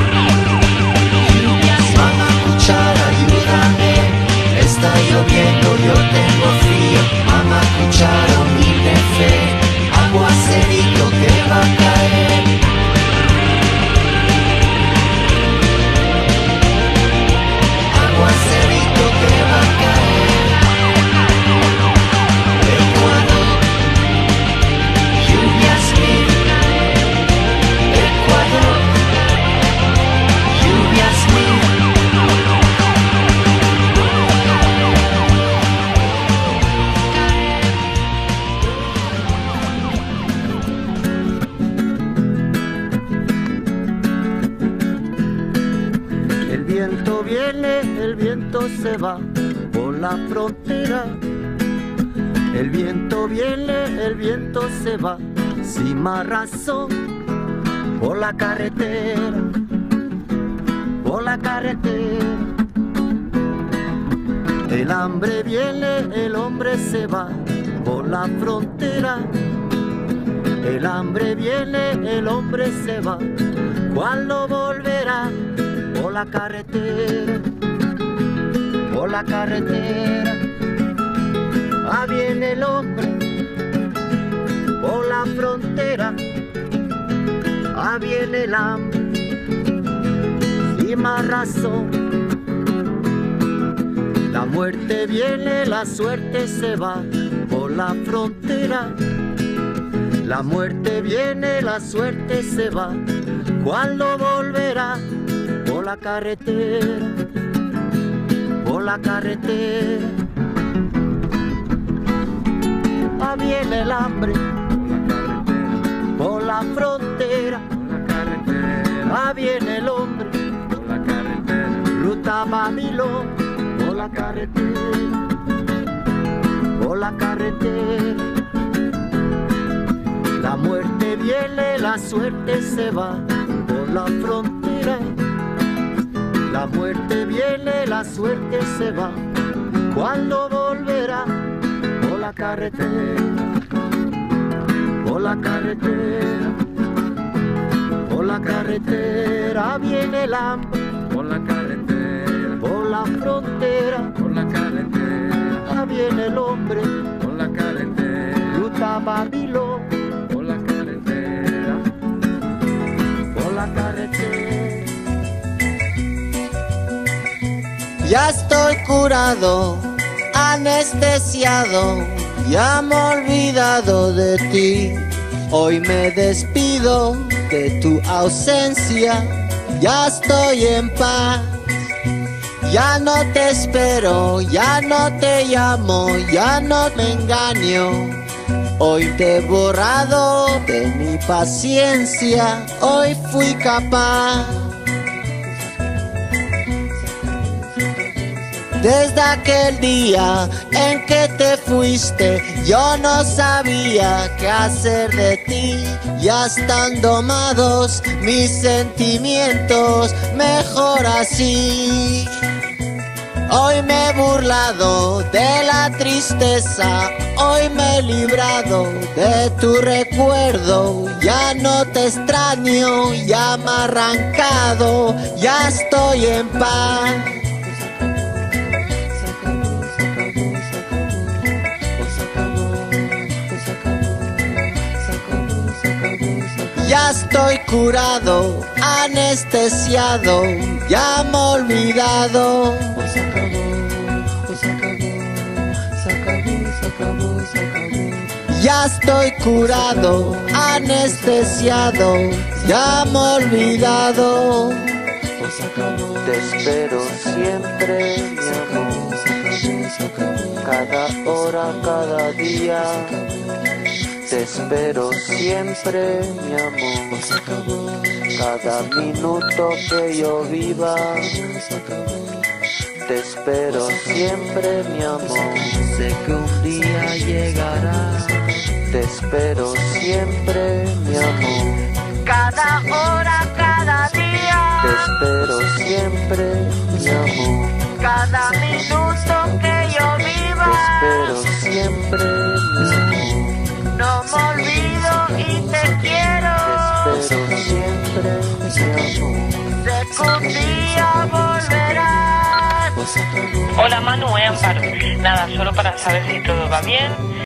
mamá cuchara, ayúdame, está lloviendo, yo tengo frío. Mamá cuchara, humilde fe, aguacerito que va a caer. Aguacerito que va a caer. Ecuador, lluvias mil. Ecuador, lluvias mil. El viento viene, el viento se va por la frontera. El viento viene, el viento se va sin más razón por la carretera, por la carretera. El hambre viene, el hombre se va por la frontera. El hambre viene, el hombre se va. ¿Cuándo volverá? Por la carretera, por la carretera. Ah, viene el hombre por la frontera. Ah, viene el hambre sin más razón. La muerte viene, la suerte se va por la frontera. La muerte viene, la suerte se va. ¿Cuándo volverá? Por la carretera, por la carretera. Ah, viene el hambre por la frontera. Ah, viene el hombre por la carretera. Ruta Babilón por la carretera, por la carretera. La muerte viene, la suerte se va por la frontera. La muerte viene, la suerte se va. ¿Cuándo volverá? Por la carretera, por la carretera, por la carretera. Viene el hambre por la carretera, por la frontera, por la carretera. Ah, viene el hombre por la carretera. Ruta Babilón por la carretera, por la carretera. Ya estoy curado, anestesiado, ya me he olvidado de ti. Hoy me despido de tu ausencia, ya estoy en paz. Ya no te espero, ya no te llamo, ya no me engaño. Hoy te he borrado de mi paciencia, hoy fui capaz. Desde aquel día en que te fuiste, yo no sabía qué hacer de ti. Ya están domados mis sentimientos, mejor así. Hoy me he burlado de la tristeza, hoy me he librado de tu recuerdo. Ya no te extraño, ya me he arrancado, ya estoy en paz. Ya estoy curado, anestesiado, ya me he olvidado. Ya estoy curado, anestesiado, ya me he olvidado. Te espero siempre, mi amor, cada hora, cada día. Te espero siempre, mi amor, cada minuto que yo viva. Te espero siempre, mi amor, sé que un día llegará. Te espero siempre, mi amor, Cada hora, cada día, te espero siempre, mi amor, cada minuto que yo te viva. espero siempre, mi amor, No me olvido y te quiero. te espero siempre, mi amor. Sé que un día volverás. Hola Manu, es Amparo. Nada, solo para saber si todo va bien.